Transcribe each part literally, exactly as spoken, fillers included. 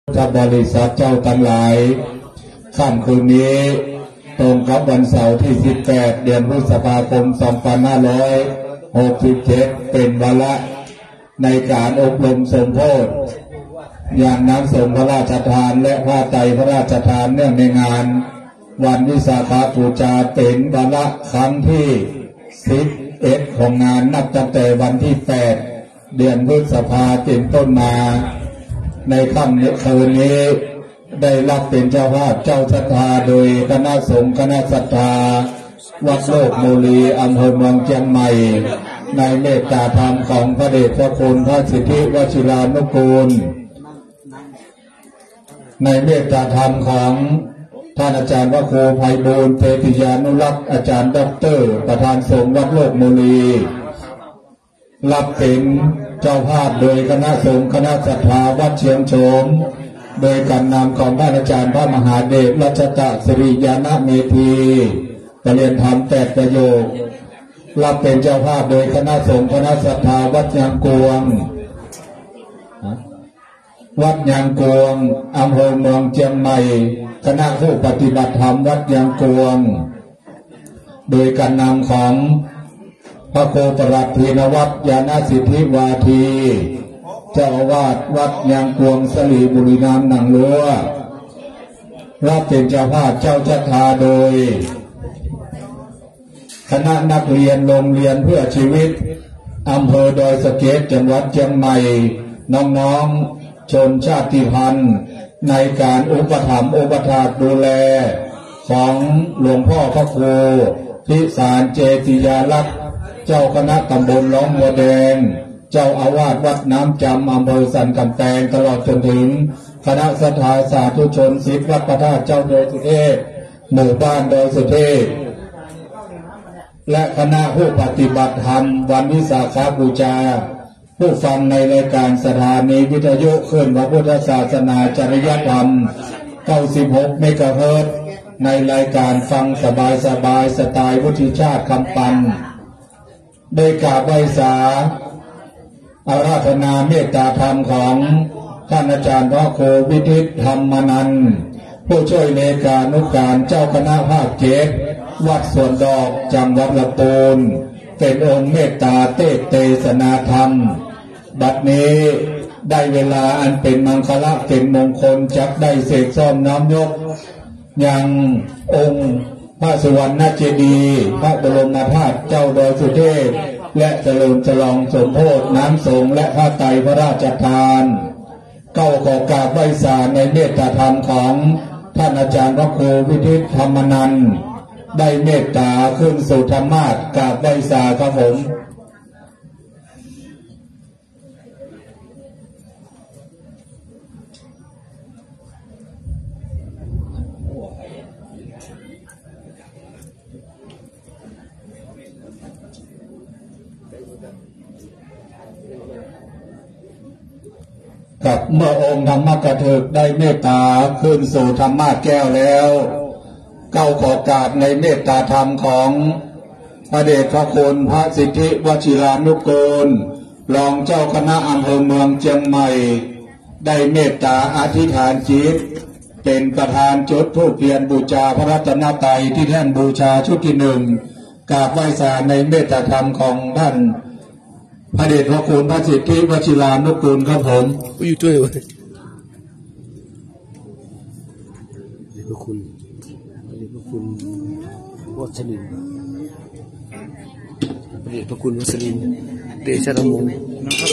ถ้าบริษัทเจ้าทั้งหลายค่ำคืนนี้ตรงกับวันเสาร์ที่สิบแปดเดือนพฤษภาคมสองพันห้าร้อยหกสิบเจ็ดเป็นวาระในการอบรมสมโภชอย่างน้ำสงพระราชทานและผ้าไตรพระราชทานเนื่องในงานวันวิสาขบูชาเป็นวาระครั้งที่สิบเอ็ดของงานนับตั้งแต่วันที่แปดเดือนพฤษภาคมเป็นต้นมาในค่ำคืนนี้ได้รับเป็นเจ้าภาพเจ้าศรัทธาโดยคณะสงฆ์คณะศรัทธาวัดโลกมูลีอำเภอเมืองเชียงใหม่ในเมตตาธรรมของพระเดชพระคุณพระสิทธิวชิรานุกูลในเมตตาธรรมของท่านอาจารย์พระครูไพบูลย์เทติยานุรักษ์อาจารย์ด็อกเตอร์ประธานสงฆ์วัดโลกมูลีรับเป็นเจ้าภาพโดยคณะสงฆ์คณะศรัทธาวัดเชียงโฉมโดยการนำของท่านอาจารย์พระมหาเดชรัชตะสิริยานเมธีประเรียนธรรมแปดประโยครับเป็นเจ้าภาพโดยคณะสงฆ์คณะศรัทธาวัดยางกวงวัดยางกวงอำเภอเมืองเชียงใหม่คณะผู้ปฏิบัติธรรมวัดยางกวงโดยการนำของพระโคปรัตถีนวัตรยานสิทธิวาทีเจ้าอาวาสวัดยางกวงสลีบุรีนามหนังลัวรับเป็นเจ้าภาพเจ้าชะทาโดยคณะนักเรียนโรงเรียนเพื่อชีวิตอำเภอดอยสะเก็ดจังหวัดเชียงใหม่น้องๆชนชาติพันธุ์ในการอุปถัมภ์อุปถากดูแลของหลวงพ่อพระครูพิสารเจติยาลักษณ์เจ้าคณะตำบลล้อมบัวแดงเจ้าอาวาสวัดน้ำจำอำเภอสันกำแพงตลอดจนถึงคณะศรัทธาสาธุชนศิษย์วัดพระธาตุเจ้าโดยสุเทพหมู่บ้านโดยสุเทพและคณะผู้ปฏิบัติธรรมวันวิสาขบูชาผู้ฟังในรายการสถานีวิทยุคลื่นพระพุทธศาสนาจริยธรรมเก้าสิบหกเมกะเฮิรตซ์ในรายการฟังสบายสบายสไตล์วุฒิชาติคำปันโดยกราบไหว้สาอาราธนาเมตตาธรรมของท่านอาจารย์พระครูวิทิตธรรมนันท์ผู้ช่วยเลขานุการเจ้าคณะภาคเจ็ดวัดสวนดอกจังหวัดลำพูนเป็นองค์เมตตาเตเตศนาธรรมบัดนี้ได้เวลาอันเป็นมังคละเป็นมงคลจักได้เสกซ่อมน้ำยกยังองค์พระสุวรรณเจดีย์พระบรมธาตุเจ้าดอยสุเทพและเจริญฉลองสมโภชน้ำสงฆ์และผ้าไตรพระราชทานเก้าขอกราบไหว้สาในเมตตาธรรมของท่านอาจารย์พระครูวิทิตธรรมนันท์ได้เมตตาขึ้นสู่ธรรมาสกราบไหว้สาครับผมกับเมื่อองค์ธรรมกถึกได้เมตตาขึ้นสู่ธรรมาสแก้วแล้วเก้าขอกราบในเมตตาธรรมของพระเดชพระคุณพระสิทธิวชิรานุกูลรองเจ้าคณะอำเภอเมืองเชียงใหม่ได้เมตตาอธิษฐานจิตเป็นประธานจุดธูปเทียนบูชาพระรัตนตรัยที่แท่นบูชาชุดที่หนึ่งกราบไหว้สาในเมตตาธรรมของท่านพระเดชพระคุณพระสิทธิวชิรานุกูลครับผมอยู่ด้วยวะพระคุณพระเดชพระคุณวัชรินทร์พระเดชพระคุณวัชรินทร์เดชะธรรมนะครับ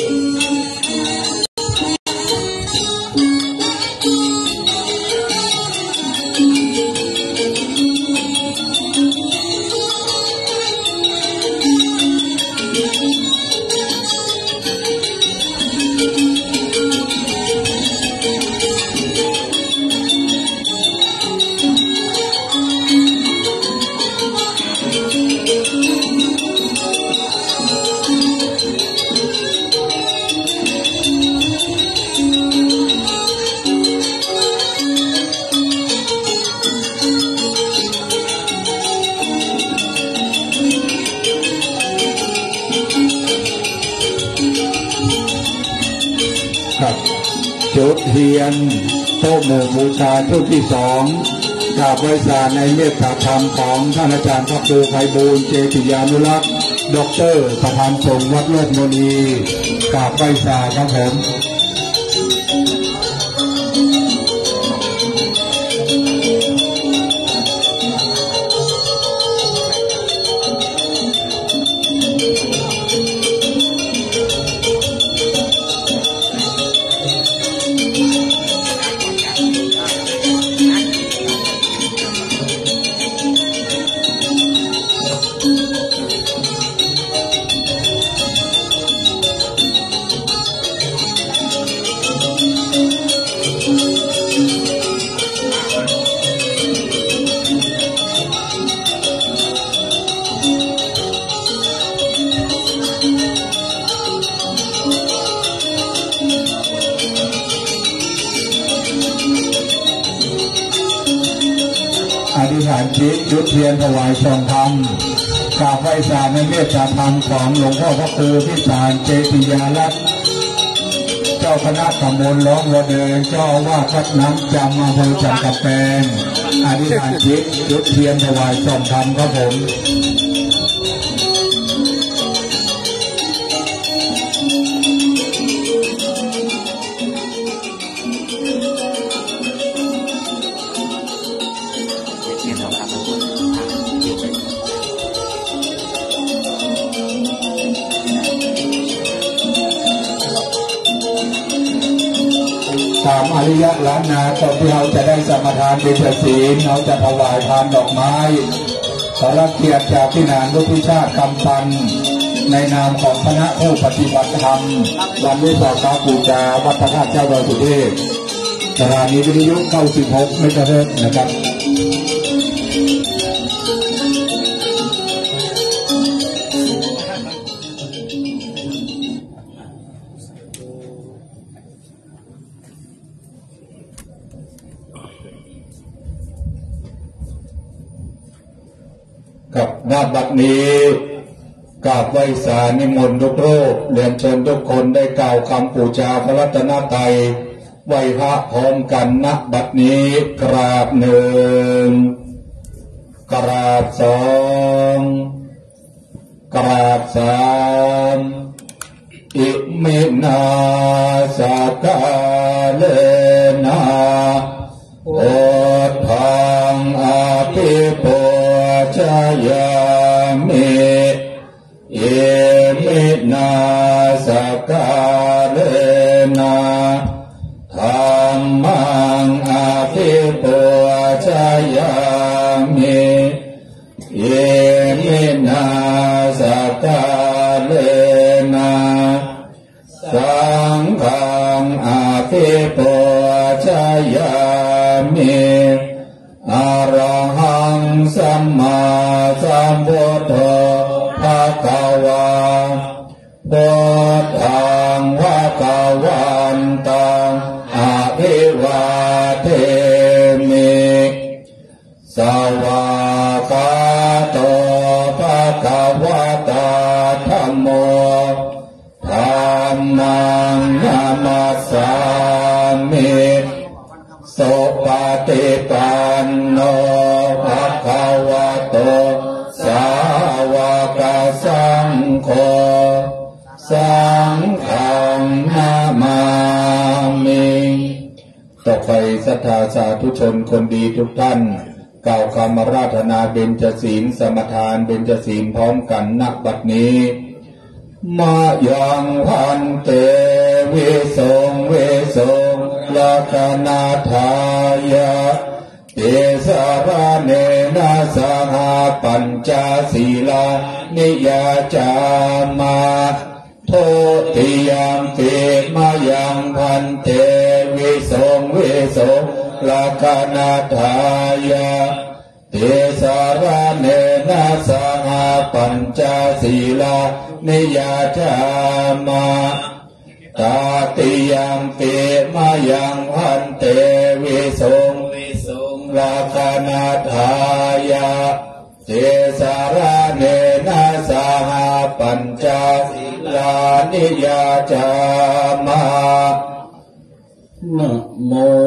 จุดเทียนโต๊ะหมู่บูชาชุดที่สองกราบไหว้ศาลในเมตตาธรรมของท่านอาจารย์พระครูไพบูลย์เจติยานุรักษ์ด็อกเตอร์ประธานสงฆ์วัดโลกโมนีกราบไหว้ศาลครับผมอธิษฐานจิตจุดเทียนถวายทรงธรรมกราบไหว้ศาลในเมตตาธรรมของหลวงพ่อพระครูพิสารเจติยาลักษณ์เจ้าคณะตำบลล้อมวัวเดินเจ้าว่าวัดน้ำจำอำเภอจักรแปงอธิษฐานจิตจุดเทียนถวายทรงธรรมครับผมสามอริยะล้านนาก่อนที่เราจะได้สมทานเบญจศีลเราจะถวายทานดอกไม้ขอรับเกียรติจากพี่นางรุพิชาติคำปันในนามของคณะผู้ปฏิบัติธรรมวันวิสาขบูชาวัดพระธาตุเจ้าดอยสุเทพสถานีวิทยุเก้าสิบหกเมกะเฮิรตซ์นะครับกับณบัดนี้กราบไหว้ศาลนิมนต์ทุกรูปเรียนเชิญทุกคนได้กล่าวคำบูชาพระรัตนตรัยไหว้พระพร้อมกันณบัดนี้กราบหนึ่งกราบสองกราบสามอิมินาสักกาเลนะโอทังอาภิปุจายามิเอมินาสักกาเลนะธัมมังอาภิปุจายามิเอมินาสักกาเลนะสังฆังอาภิปุจายามิอรหังสัมมาสัมพุทโธภะคะวาพุทธังภะคะวันตังอะภิวาเทมิสวากขาโตภะคะวะตาธัมโมธัมมังนะมัสสามิสุปฏิปันโนภะคะวะโตสาวกสังโฆสังฆังนามามิต่อไปศรัทธาสาธุชนคนดีทุกท่านกล่าวคำอาราธนาเบญจศีลสมทานเบญจศีลพร้อมกันณบัดนี้มายังพันเตวิสงเวสงลาคนาทายะเตสารเนนะสหปัญจศีลานิยาจามาโทติยังเตมายังพันเตวิสงเวสงลาคนาทายะเตสารเนนะสหปัญจศีลานิยาจามาตาติยังเตมายังพันเตวิสงลาคนาทายะเตสารเนนะสหปัญจศีลานิยาจามานะโม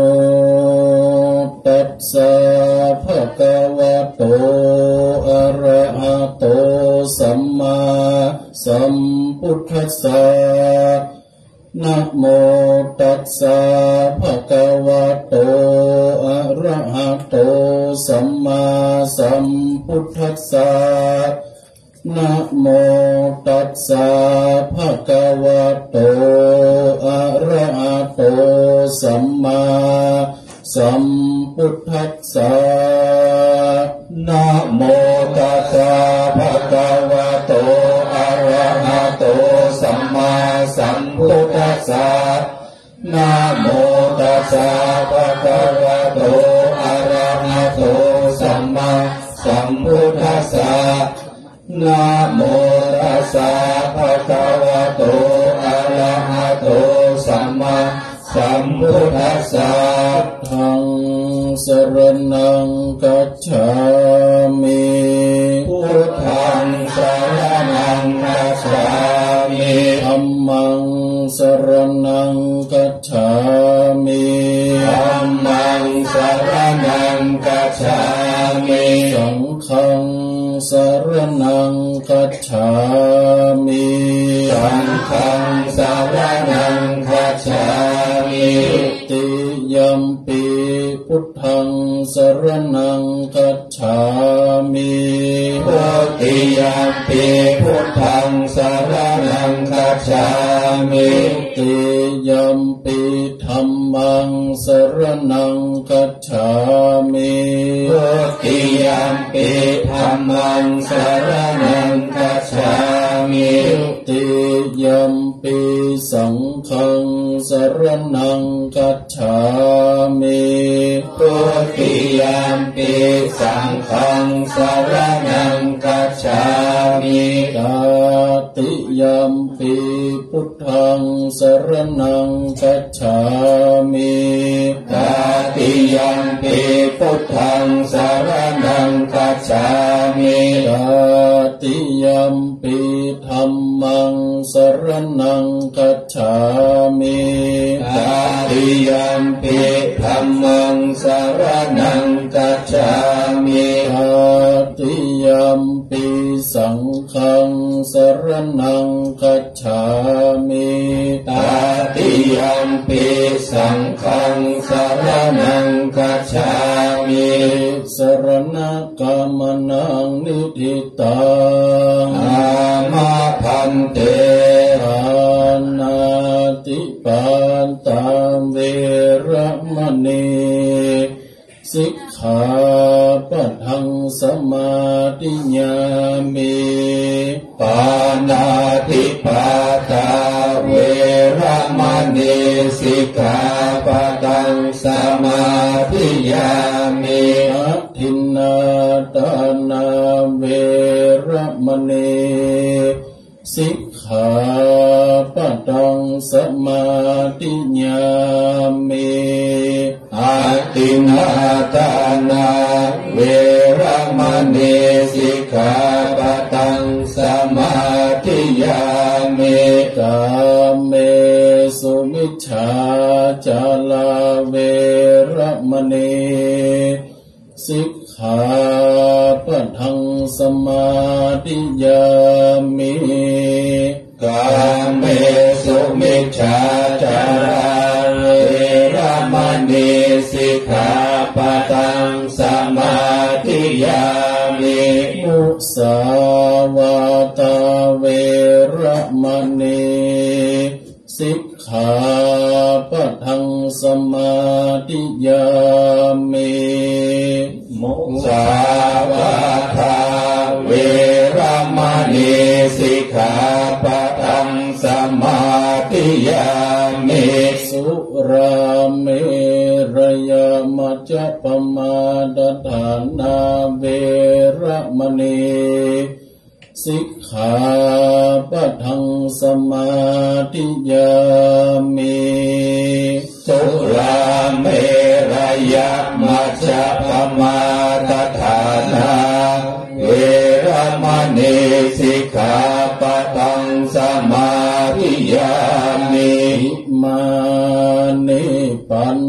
ตัสสะภะคะวะโตอะระหะโตสัมมาสัมพุทธัสสะนะโมตัสสะภะคะวะโตอะระหะโตสัมมาสัมพุทธัสสะนะโมตัสสะภะคะวะโตอะระหะโตสัมมาสัมพุทธัสสะนะโมตัสสะภะคะวะโตอะระหะโตสัมมาสัมพุทธัสสะนะโมตัสสะภะคะวะโตอะระหะโตสัมมาสัมพุทธัสสะนะโมตัสสะภะคะวะโตอะระหะโตสัมมาสัมพุทธัสสะธังสรณังกัจฉามิพุทธังสรณังกัจฉามิธัมมังสรณังกัจฉามิธัมมังสรณังกัจฉามิสังฆังสรณังกัจฉามิสังฆังสรณังกัจฉามิติยัมปิพุทธังสรณังกัจฉามิพุติยัมปิพุทธังสรณังกัจฉามิติยัมปิธัมมังสรณังกัจฉามิพุติยัมปิธัมมังสรณังกัจฉามิติยัมปิสังฆังสรณังกัจฉามิพุติยัมปิสังฆังสรณังกัจฉามิตติยัมปิพุทธังสรณังกัจฉามิตติยัมปิพุทธังสรณังกัจฉามิตติยัมปิธัมมังสรณังกัจฉามิตติยัมปิธัมมังสรณังกัจฉามิตติยัมปิสังฆังสรณังกัจฉามิตติยัมปิสังฆังสรณังกัจฉามิสรณกัมมนังนิทิตังอามาพันเตปานาติปาตาเวระมณีสิกขาปะทังสมาธิญามิปานาติปาตาเวระมณีสิกขาปะทังสมาธิญามิอะทินนาทานาเวระมณีสิกขาปะทังสมาธิญามิอาทินนาทานาเวระมณีสิกขาปะทังสมาธิญามิกาเมสุมิจฉาจาลาเวระมณีสิกขาปะทังสมาธิญามิกาเมสุมิจฉาจาราเวระมณีสิกขาปะทังสมาธิญามิมุสาวาตาเวระมณีสิกขาปะทังสมาธิญามิมุสาวาทาเวระมณีสิกขาปะทังสมาธิญามิสุราเมรยมัจจปมาดฐานาเวระมณีสิกขาปะทังสมาธิญามิสุราเมรยมัจจปมาดฐานาเวระมณีสิกขาปะทังสมาธิญามิมานิปัญ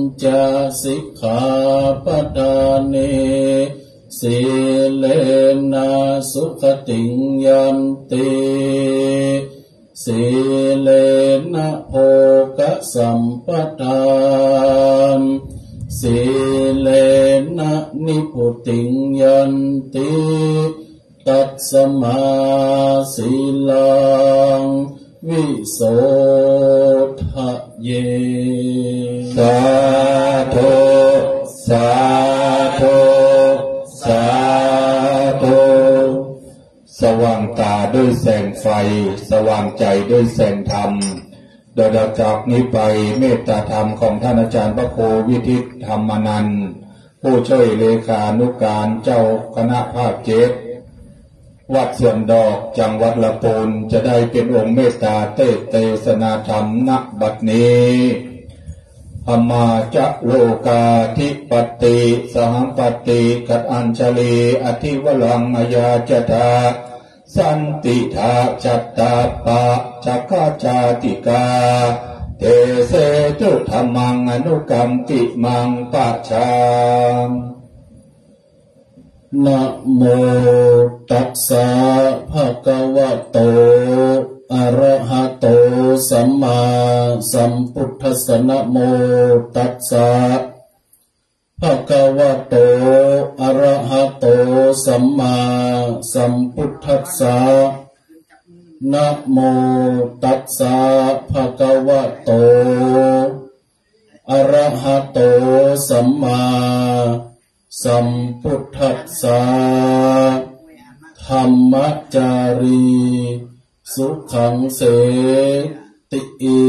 จสิกขาปทานิสีเลนะสุขติงยันติสีเลนะโภคสัมปทานสีเลนะนิพุติงยันติตัสสมาสีลังวิโสทะเยสาธุสาธุสาธุสว่างตาด้วยแสงไฟสว่างใจด้วยแสงธรรมโดยจากนี้ไปเมตตาธรรมของท่านอาจารย์พระโควิทิตธรรมนันท์ผู้ช่วยเลขานุการเจ้าคณะภาคเจ็ดวัดสวนดอกจังหวัดละปูนจะได้เป็นองค์เมตตาเตเตศนาธรรมณบัดนี้ธรรมาจะโลกาธิปติสหังปติกัตอัญชลีอธิวลังอายาจตาสันติทาจัตตาปะจักขจาติกาเทเสจุธรรมังอนุกรรมติมังปัจฉานะโมตัสสะภะคะวะโตอะระหะโตสัมมาสัมพุทธัสสะนะโมตัสสะภะคะวะโตอะระหะโตสัมมาสัมพุทธัสสะนะโมตัสสะภะคะวะโตอะระหะโตสัมมาสัมพุทธัสสะธัมมจารีสุขังเสติ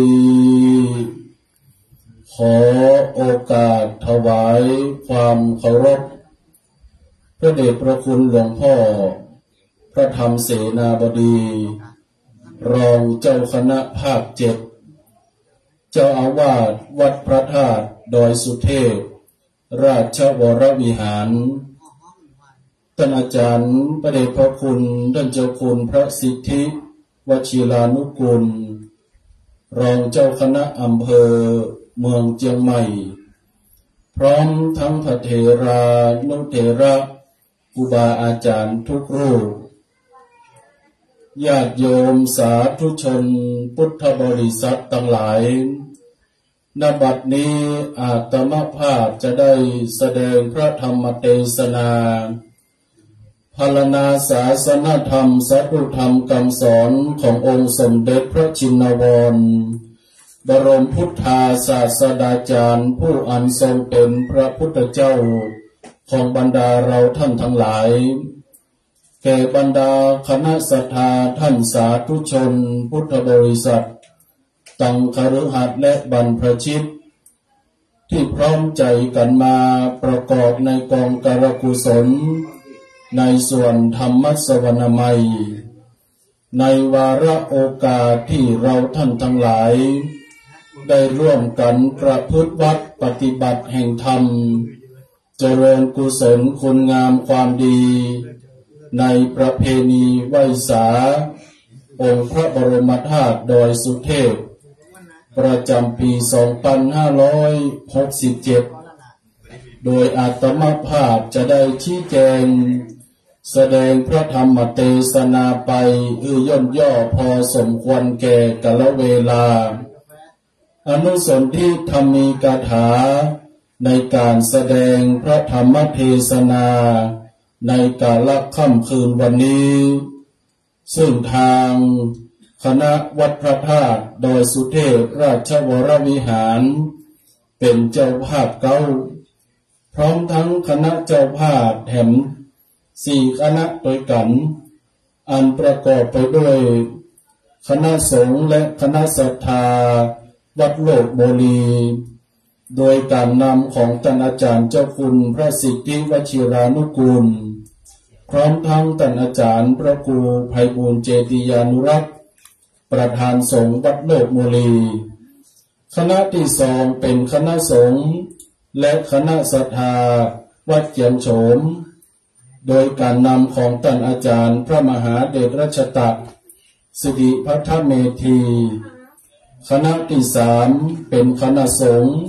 ขอโอกาสถวายความเคารพพระเดชพระคุณหลวงพ่อพระธรรมเสนาบดีรองเจ้าคณะภาคเจ็ดเจ้าอาวาสวัดพระธาตุดอยสุเทพราชวรวิหารท่านอาจารย์พระเดชพระคุณท่านเจ้าคุณพระสิทธิวชิรานุกูลรองเจ้าคณะอำเภอเมืองเชียงใหม่พร้อมทั้งพระเถรานุเถระครูบาอาจารย์ทุกรูปญาติโยมสาธุชนพุทธบริษัททั้งหลายณบัดนี้อาตมาภาพจะได้แสดงพระธรรมเทศนาพรรณนาศาสนธรรมสัตุธรรมคำสอนขององค์สมเด็จพระชินวรบรมพุทธาศาสดาจารย์ผู้อันทรงเป็นพระพุทธเจ้าของบรรดาเราท่านทั้งหลายแก่บรรดาคณะสัทธาท่านสาธุชนพุทธบริษัทตั้งคฤหัสถ์และบรรพชิตที่พร้อมใจกันมาประกอบในกองกรกุศลในส่วนธรรมสวนามัยในวาระโอกาสที่เราท่านทั้งหลายได้ร่วมกันประพฤติวัดปฏิบัติแห่งธรรมเจริญกุศลคุณงามความดีในประเพณีไหว้สาองค์พระบรมธาตุดอยสุเทพประจำปี สองพันห้าร้อยหกสิบเจ็ด โดยอาตมาภาพจะได้ชี้แจงแสดงพระธรรมเทศนาไปอือย่นย่อพอสมควรแก่กาลเวลาอนุสนธิธรรมีกถาในการแสดงพระธรรมเทศนาในกาลค่ำคืนวันนี้ซึ่งทางคณะวัดพระธาตุดอยสุเทพราชวรวิหารเป็นเจ้าภาพเก้าพร้อมทั้งคณะเจ้าภาพแถมสี่คณะโดยกันอันประกอบไปด้วยคณะสงฆ์และคณะศรัทธาวัดโลกโบลีโดยการนำของท่านอาจารย์เจ้าคุณพระสิทธิวชิรานุกูลพร้อมทั้งท่านอาจารย์พระครูไพบูลย์เจติยานุรักษ์ประธานสงฆ์วัดโลกโบลีคณะที่สองเป็นคณะสงฆ์และคณะศรัทธาวัดเจียมโฉมโดยการนำของท่านอาจารย์พระมหาเดชรัชตะสิริพัทธเมธีคณะที่สามเป็นคณะสงฆ์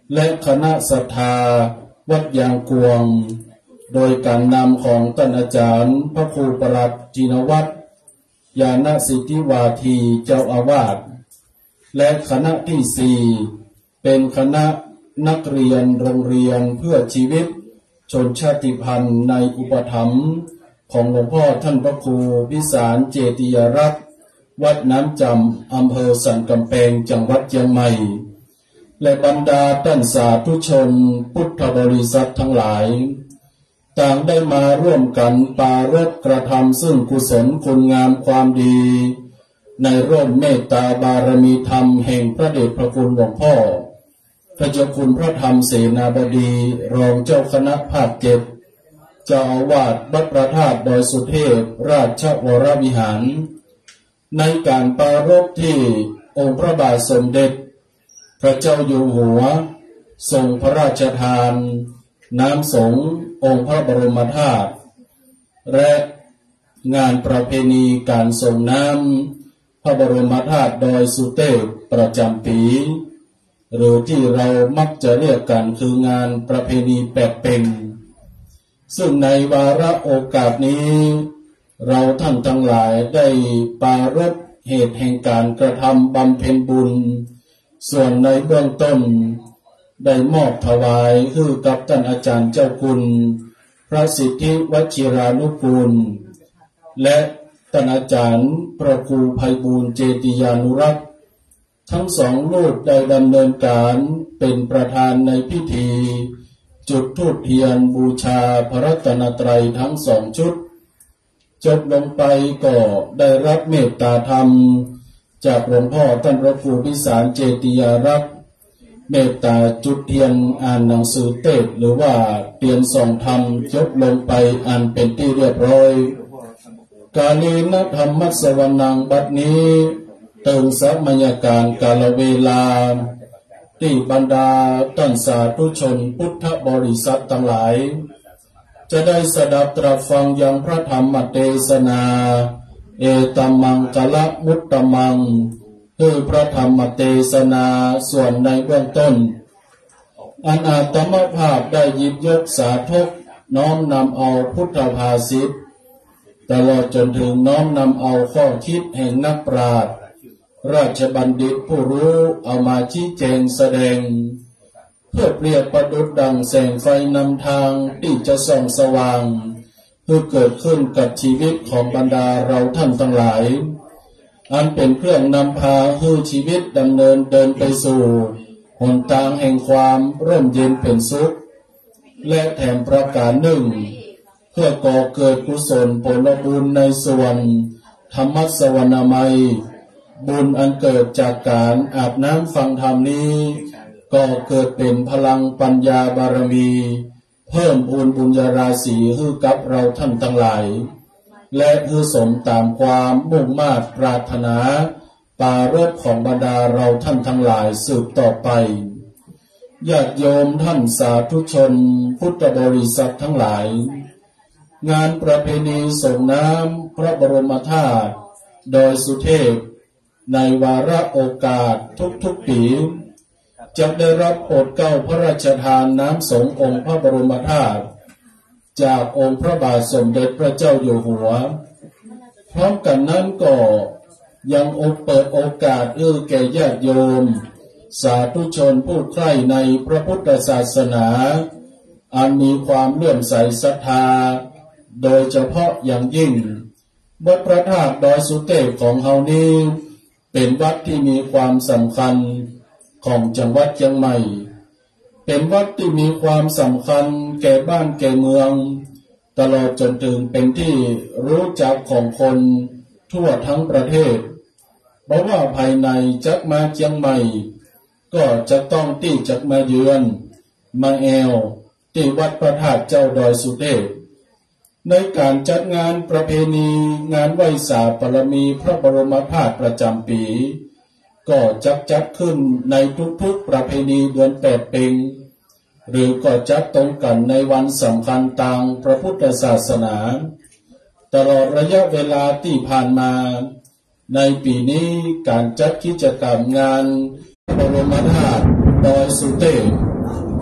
และคณะศรัทธาวัดยางกวงโดยการนำของท่านอาจารย์พระครูประหลัดจินวัตรญาณสิทธิวาทีเจ้าอาวาสและคณะที่สี่เป็นคณะนักเรียนโรงเรียนเพื่อชีวิตชนชาติพันธุ์ในอุปถัมภ์ของหลวงพ่อท่านพระครูพิสารเจติยรักษ์วัดน้ำจำอำเภอสันกำแพงจังหวัดเชียงใหม่และบรรดาท่านสาธุชนพุทธบริษัททั้งหลายต่างได้มาร่วมกันปรารภกระทำซึ่งกุศลคุณงามความดีในร่มเมตตาบารมีธรรมแห่งพระเดชพระคุณหลวงพ่อพระเจ้าคุณพระธรรมเสนาบดีรองเจ้าคณะภาคเจ็ดเจ้าอาวาสวัดพระธาตุดอยสุเทพราชวรวิหารในการปรารภที่องค์พระบาทสมเด็จพระเจ้าอยู่หัวทรงพระราชทานน้ำสงฆ์องค์พระบรมธาตุและงานประเพณีการส่งน้ำพระบรมธาตุดอยสุเทพประจำปีหรือที่เรามักจะเรียกกันคืองานประเพณีแปดเป็งซึ่งในวาระโอกาสนี้เราท่านทั้งหลายได้ปรารภเหตุแห่งการกระทำบำเพ็ญบุญส่วนในเบื้องต้นได้มอบถวายคือกับท่านอาจารย์เจ้าคุณพระสิทธิวชิรานุกูลและท่านอาจารย์พระครูไพบูลย์เจติยานุรักษ์ทั้งสองรูปได้ดำเนินการเป็นประธานในพิธีจุดธูปเทียนบูชาพระรัตนตรัยทั้งสองชุดจบลงไปก็ได้รับเมตตาธรรมจากหลวงพ่อท่านพระครูพิสารเจติยารักษ์เมตตาจุดเทียนอ่านหนังสือเทศหรือว่าเตียนส่องธรรมจบลงไปอ่านเป็นที่เรียบร้อยกาลีนธรรมสวนังบัดนี้เติมสัมมยการกาลเวลาที่บรรดาท่านสาธุชนพุทธบริษัททั้งหลายจะได้สดับตรับฟังยังพระธรรมเทศนาเอตัมมังกะละมุตตมังคือพระธรรมเทศนาส่วนในเบื้องต้นอันอาตมภาพได้หยิบยกสาธกน้อมนำเอาพุทธภาษิตตลอดจนถึงน้อมนำเอาข้อคิดแห่งนักปราชญ์ราชบัณฑิตผู้รู้เอามาชี้แจงแสดงเพื่อเปรียบประดุจดังแสงไฟนำทางที่จะส่องสว่างเพื่อเกิดขึ้นกับชีวิตของบรรดาเราท่านทั้งหลายอันเป็นเครื่องนำพาให้ชีวิตดำเนินเดินไปสู่หนทางแห่งความร่มเย็นเป็นสุขและแถมประการหนึ่งเพื่อก่อเกิดกุศลผลบุญในส่วนธรรมสวนามัยบุญอันเกิดจากการอาบน้ำฟังธรรมนี้ก็เกิดเป็นพลังปัญญาบารมีเพิ่มพูนบุญญาราศีให้กับเราท่านทั้งหลายและให้สมตามความมุ่งมา่ปรารถนาปรารภของบรรดาเราท่านทั้งหลายสืบต่อไปญาติโยมท่านสาธุชนพุทธบริษัททั้งหลายงานประเพณีส่งน้ำพระบรมธาตุดอยสุเทพในวาระโอกาสทุกๆปีจะได้รับโปรดเกล้าพระราชทานน้ำสงฆ์องค์พระบรมธาตุจากองค์พระบาทสมเด็จพระเจ้าอยู่หัวพร้อมกันนั้นก็ยังอกเปิดโอกาสเอื้อแก่ญาติโยมสาธุชนผู้ใคร่ในพระพุทธศาสนาอันมีความเลื่อมใสศรัทธาโดยเฉพาะอย่างยิ่งวัดพระธาตุดอยสุเทพของเฮานี้เป็นวัดที่มีความสำคัญของจังหวัดเชียงใหม่เป็นวัดที่มีความสำคัญแก่บ้านแก่เมืองตลอดจนถึงเป็นที่รู้จักของคนทั่วทั้งประเทศเพราะว่าภายในจักมาเชียงใหม่ก็จะต้องที่จักมาเยือนมาแอวที่วัดพระธาตุเจ้าดอยสุเทพในการจัดงานประเพณีงานไหว้สาปรมีพระบรมธาตุประจำปีก็จัดจัดขึ้นในทุกๆประเพณีเดือนแปดเป็งหรือก็จัดตรงกันในวันสำคัญทางพระพุทธศาสนาตลอดระยะเวลาที่ผ่านมาในปีนี้การจัดกิจกรรมงานพระบรมธาตุดอยสุเทพ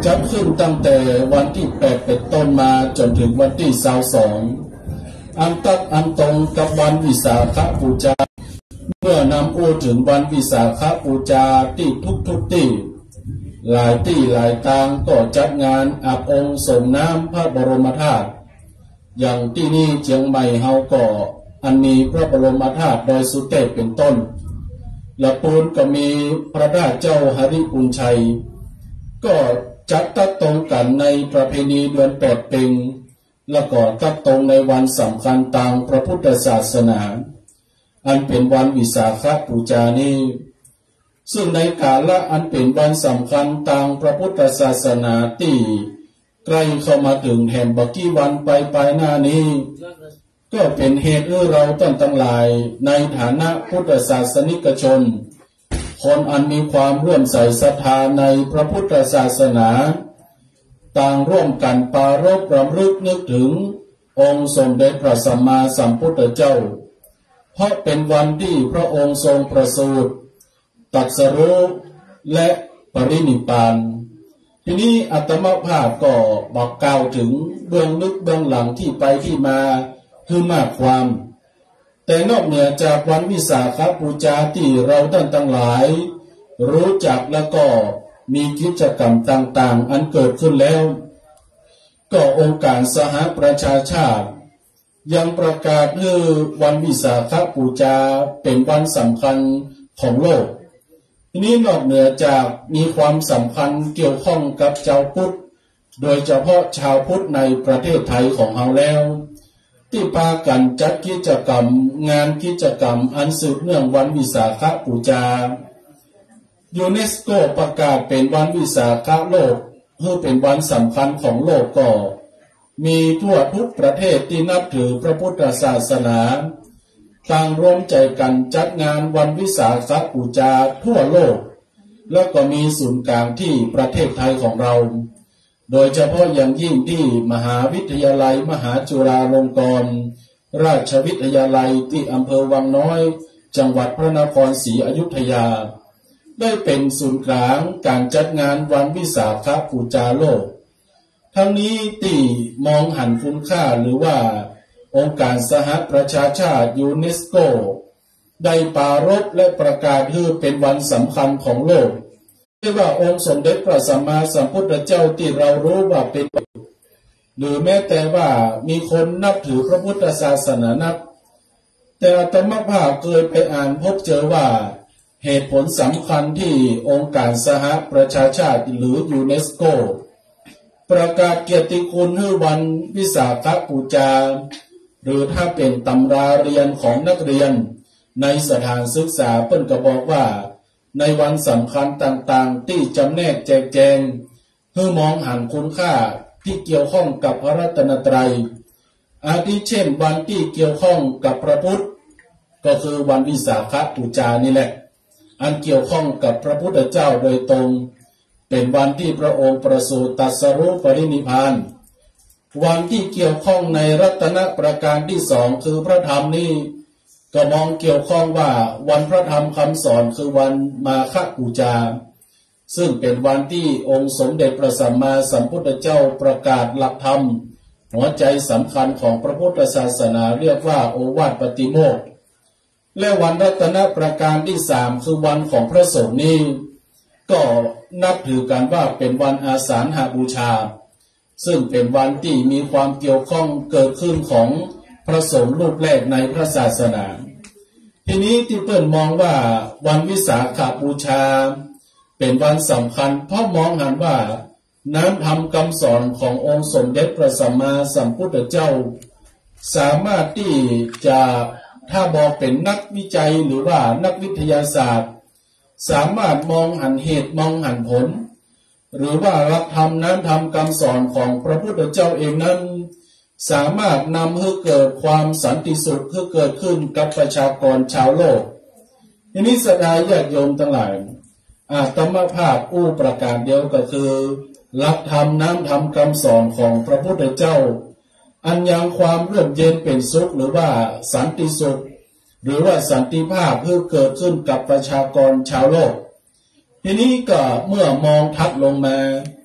จัดขึ้นตั้งแต่วันที่แปดเป็นต้นมาจนถึงวันที่ยี่สิบสองอันตัดอันตรงกับวันวิสาขบูชาเมื่อนำอู้ถึงวันวิสาขบูชาที่ทุกทุกที่หลายที่หลายทางก็จัดงานอาบองค์ส่งน้ำพระบรมธาตุอย่างที่นี่เชียงใหม่เฮาก็อันมีพระบรมธาตุดอยสุเทพเป็นต้นละปูนก็มีพระราชเจ้าหฤปุญชัยก็จัดตัดตรงกันในประเพณีเดือนแปดเป็งแล้วก็ตัดตรงในวันสำคัญทางพระพุทธศาสนาอันเป็นวันวิสาขบูชานี้ซึ่งในกาละอันเป็นวันสำคัญทางพระพุทธศาสนาที่ใกล้เข้ามาถึงแห่งบักกี้วันไปไปหน้านี้ก็เป็นเหตุให้เราต้นทั้งหลายในฐานะพุทธศาสนิกชนคนอันมีความร่วมใส่ศรัทธาในพระพุทธศาสนาต่างร่วมกันปรารภรำลึกนึกถึงองค์สมเด็จพระสัมมาสัมพุทธเจ้าเพราะเป็นวันที่พระองค์ทรงประสูติตรัสรู้และปรินิพพานทีนี้อาตมาภาพก็บอกกล่าวถึงเบื้องลึกเบื้องหลังที่ไปที่มาคือมากความแต่นอกเหนือจากวันวิสาขบูชาที่เราท่านทั้งหลายรู้จักแล้วก็มีกิจกรรมต่างๆอันเกิดขึ้นแล้วก็องค์การสหประชาชาติยังประกาศให้วันวิสาขบูชาเป็นวันสำคัญของโลกทีนี้นอกเหนือจากมีความสำคัญเกี่ยวข้องกับชาวพุทธโดยเฉพาะชาวพุทธในประเทศไทยของเราแล้วที่พากันจัดกิจกรรมงานกิจกรรมอันสืบเนื่องวันวิสาขบูชายูเนสโกประกาศเป็นวันวิสาขโลกเพื่อเป็นวันสำคัญของโลกก็มีทั่วทุกประเทศที่นับถือพระพุทธศาสนาต่างร่วมใจกันจัดงานวันวิสาขบูชาทั่วโลกแล้วก็มีศูนย์กลางที่ประเทศไทยของเราโดยเฉพาะอย่างยิ่งที่มหาวิทยาลัยมหาจุฬาลงกรณราชวิทยาลัยที่อำเภอวังน้อยจังหวัดพระนครศรีอยุธยาได้เป็นศูนย์กลางการจัดงานวันวิสาขบูชาโลกทั้งนี้ที่มองหันคุณค่าหรือว่าองค์การสหประชาชาติยูเนสโกได้ปรารภและประกาศให้เป็นวันสำคัญของโลกเรียกว่าองค์สมเด็จพระสัมมาสัมพุทธเจ้าที่เรารู้ว่าเป็นหรือแม้แต่ว่ามีคนนับถือพระพุทธศาสนานับแต่อาตมาภาพเคยไปอ่านพบเจอว่าเหตุผลสำคัญที่องค์การสหประชาชาติหรือยูเนสโกประกาศเกียรติคุณให้วันวิสาขบูชาหรือถ้าเป็นตำราเรียนของนักเรียนในสถานศึกษาเปิ้นก็บอกว่าในวันสำคัญต่างๆที่จำแนกแจกแจงเพื่อมองหันคุณค่าที่เกี่ยวข้องกับพระรัตนตรัยอาทิเช่นวันที่เกี่ยวข้องกับพระพุทธก็คือวันวิสาขบูชานี่แหละอันเกี่ยวข้องกับพระพุทธเจ้าโดยตรงเป็นวันที่พระองค์ประสูติตรัสรู้ปรินิพพานวันที่เกี่ยวข้องในรัตนประการที่สองคือพระธรรมนี่ก็มองเกี่ยวข้องว่าวันพระธรรมคำสอนคือวันมาฆบูชาซึ่งเป็นวันที่องค์สมเด็จพระสัมมาสัมพุทธเจ้าประกาศหลักธรรมหัวใจสำคัญของพระพุทธศาสนาเรียกว่าโอวาทปฏิโมกข์และวันรัตนประการที่สามคือวันของพระสงฆ์นี้ก็นับถือกันว่าเป็นวันอาสาฬหบูชาซึ่งเป็นวันที่มีความเกี่ยวข้องเกิดขึ้นของพระสงฆ์รูปแรกในพระศาสนาทีนี้ที่เพิ่นมองว่าวันวิสาขบูชาเป็นวันสำคัญเพราะมองหันว่าน้ำธรรมคำสอนขององค์สมเด็จพระสัมมาสัมพุทธเจ้าสามารถที่จะถ้าบอกเป็นนักวิจัยหรือว่านักวิทยาศาสตร์สามารถมองหันเหตุมองหันผลหรือว่าหลักธรรมน้ำธรรมคำสอนของพระพุทธเจ้าเองนั้นสามารถนำให้เกิดความสันติสุขให้เกิดขึ้นกับประชากรชาวโลกทีนี้ศรัทธาญาติโยมทั้งหลายอาตมาภาพอู้ประกาศเดียวก็คือหลักธรรมน้ำธรรมคำสอนของพระพุทธเจ้าอันยังความเรื่มเย็นเป็นสุขหรือว่าสันติสุขหรือว่าสันติภาพเพื่อเกิดขึ้นกับประชากรชาวโลกทีนี้ก็เมื่อมองทัดลงมา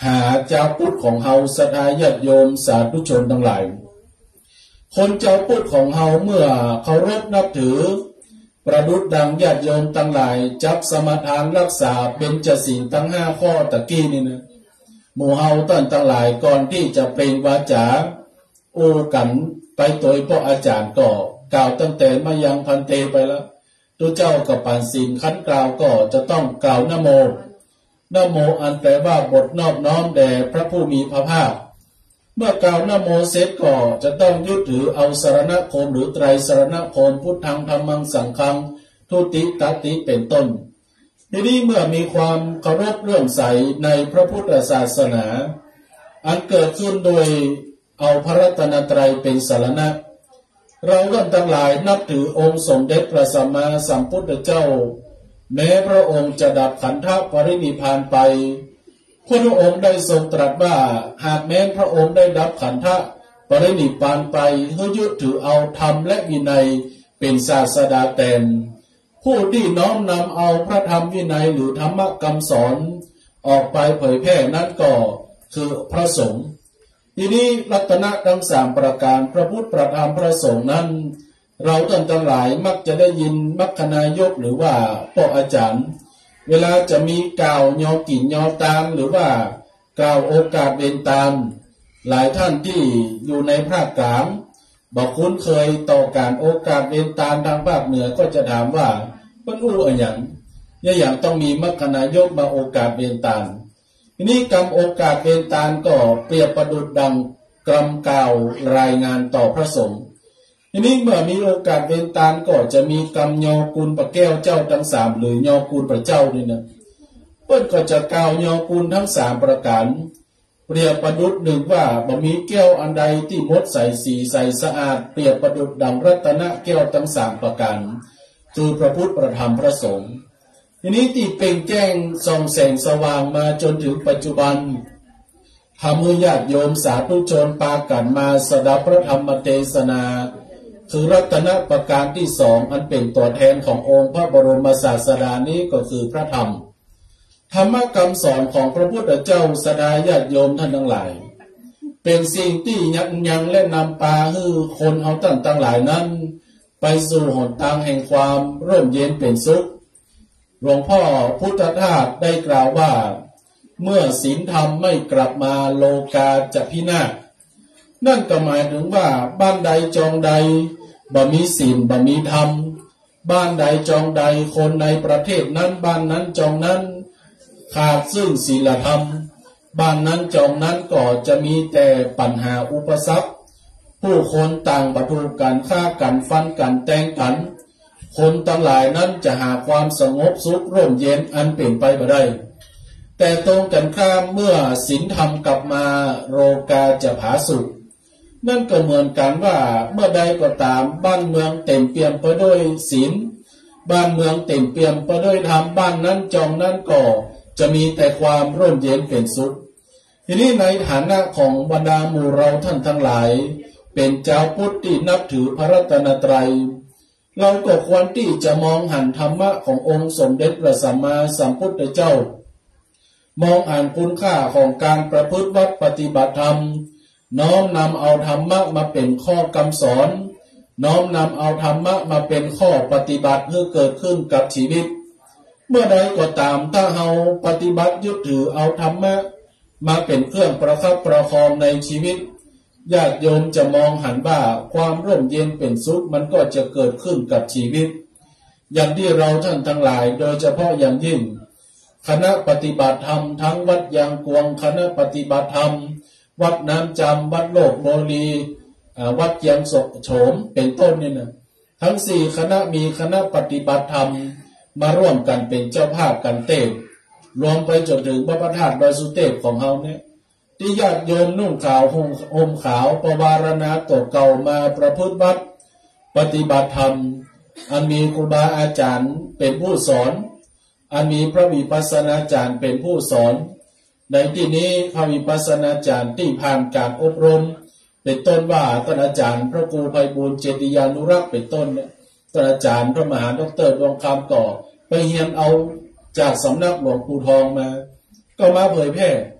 หาเจ้าพุทธของเฮาศรัทธาญาติโยมสาธุชนทั้งหลายคนเจ้าพุทธของเฮาเมื่อเคารพนับถือประดุจดังญาติโยมทั้งหลายจับสมทานรักษาเป็นจศีลทั้งห้าข้อตะกี้นี่นะหมู่เฮาต้นทั้งหลายก่อนที่จะเปล่งวาจาโอ้กันไปโดยพ่ออาจารย์ก็กล่าวตั้งแต่มายังพันเตไปแล้วตัวเจ้ากับปานศีลขั้นกล่าวก็จะต้องกล่าวนะโมนะโมอันแปลว่าบทนอบน้อมแด่พระผู้มีพระภาคเมื่อกล่าวนะโมเสร็จก็จะต้องยึดถือเอาสรณคมหรือไตรสรณคมพุทธังธัมมังสังฆังทุติตติเป็นต้นทีนี้เมื่อมีความเคารพเลื่อมใสในพระพุทธศาสนาอันเกิดขึ้นโดยเอาพระรัตนตรัยเป็นสรณะเราท่านทั้งหลายนับถือองค์สมเด็จพระสัมมาสัมพุทธเจ้าแม้พระองค์จะดับขันธปรินิพพานไปพระองค์ได้ทรงตรัสว่าหากแม้พระองค์ได้ดับขันธปรินิพพานไปให้ยึดถือเอาธรรมและวินัยเป็นศาสดาแทนผู้ที่น้อมนำเอาพระธรรมวินัยหรือธรรมคำสอนออกไปเผยแพร่นั้นก็คือพระสงฆ์ทีนี้รัตนะทั้งสามประการพระพุทธพระธรรมพระสงฆ์นั้นเราท่านทั้งหลายมักจะได้ยินมัคคณายกหรือว่าพ่ออาจารย์เวลาจะมีกล่าวยอกิ่นยอตามหรือว่ากล่าวโอกาสเวนตามหลายท่านที่อยู่ในภาคกลางบอกคุ้นเคยต่อการโอกาสเวนตามทางภาคเหนือก็จะถามว่ามันอู้อะไรอย่างเนี่ยอย่างต้องมีมัคคณายกมาโอกาสเวนตามทีนี้กรรมโอกาสเวนตามก็เปรียบประดุจดังกรรมกล่าวรายงานต่อพระสงฆ์ทีนี้เมื่อมีโอกาสเวนตาลก็จะมีกรรมยอกุลพระแก้วเจ้าทั้งสามหรือยอกุลพระเจ้านี่นะเพื่อนก็จะกล่าวยอกุลทั้งสามประการเปรียบประดุจหนึ่งว่าบ่มีแก้วอันใดที่มดใสสีใสสะอาดเปรียบประดุจดังรัตนะแก้วทั้งสามประการคือพระพุทธพระธรรมพระสงฆ์ทีนี้ที่เปล่งแจ้งส่องแสงสว่างมาจนถึงปัจจุบันทำให้ญาติโยมสาธุชนปากันมาสดับพระธรรมเทศนาคือรัตนประการที่สองอันเป็นตัวแทนขององค์พระบรมศาสดานี้ก็คือพระธรรมธรรมคำสอนของพระพุทธเจ้าสดาญาติโยมท่านทั้งหลายเป็นสิ่งที่ยักยังและนำพาให้คนเอาตั้งตั้งหลายนั้นไปสู่หนทางแห่งความร่มเย็นเป็นสุขหลวงพ่อพุทธทาสได้กล่าวว่าเมื่อศีลธรรมไม่กลับมาโลกาจะพินาศนั่นก็หมายถึงว่าบ้านใดจองใดบ่มีศีลบ่มีธรรมบ้านใดจองใดคนในประเทศนั้นบ้านนั้นจองนั้นขาดซึ่งศีลธรรมบ้านนั้นจองนั้นก็จะมีแต่ปัญหาอุปสรรคผู้คนต่างประทุกันฆ่ากันฟันกันแทงกันคนทั้งหลายนั้นจะหาความสงบสุขร่มเย็นอันเป็นไปบ่ได้แต่ตรงกันข้ามเมื่อศีลธรรมกลับมาโลกาจะผาสุกนั่นก็เหมือนกันว่าเมื่อใดก็ตามบ้านเมืองเต็มเปี่ยมไปด้วยศีลบ้านเมืองเต็มเปี่ยมไปด้วยธรรมบ้านนั้นจองนั้นก็จะมีแต่ความร่มเย็นเป็นสุขทีนี้ในฐานะของบรรดาหมู่เราท่านทั้งหลายเป็นเจ้าพุทธที่นับถือพระรัตนตรัยเราก็ควรที่จะมองหันธรรมะขององค์สมเด็จพระสัมมาสัมพุทธเจ้ามองอ่านคุณค่าของการประพฤติวัดปฏิบัติธรรมน้อมนำเอาธรรมะมาเป็นข้อกำสอนน้อมนำเอาธรรมะมาเป็นข้อปฏิบัติเพื่อเกิดขึ้นกับชีวิตเมื่อใดก็ตามถ้าเราปฏิบัติยึดถือเอาธรรมะมาเป็นเครื่องประคับประคองในชีวิตญาติโยมจะมองหันว่าความร่มเย็นเป็นสุขมันก็จะเกิดขึ้นกับชีวิตอย่างที่เราท่านทั้งหลายโดยเฉพาะอย่างยิ่งคณะปฏิบัติธรรมทั้งวัดยางกวงคณะปฏิบัติธรรมวัดน้ำจำวัดโลกโมลีวัดเยียงศกโฉมเป็นต้นนี่นะทั้งสี่คณะมีคณะปฏิบัติธรรมมาร่วมกันเป็นเจ้าภาพกันเต้นรวมไปจนถึงพระประธานดอยสุเทพของเฮาเนี่ยที่ญาติโยมนุ่งขาวห่มขาวประวารณาตัวเก่ามาประพฤติวัดปฏิบัติธรรมอันมีครูบาอาจารย์เป็นผู้สอนอันมีพระวิปัสสนาจารย์เป็นผู้สอนในที่นี้พระวิปัสสนาจารย์ที่ผ่านการอบรมเป็นต้นว่าท่านอาจารย์พระครูไพบูลย์เจติยานุรักษ์เป็นต้นเนี่ยท่านอาจารย์พระมหาดรดวงคำก่อไปเรียนเอาจากสำนักหลวงปู่ทองมาก็มาเผยแพร่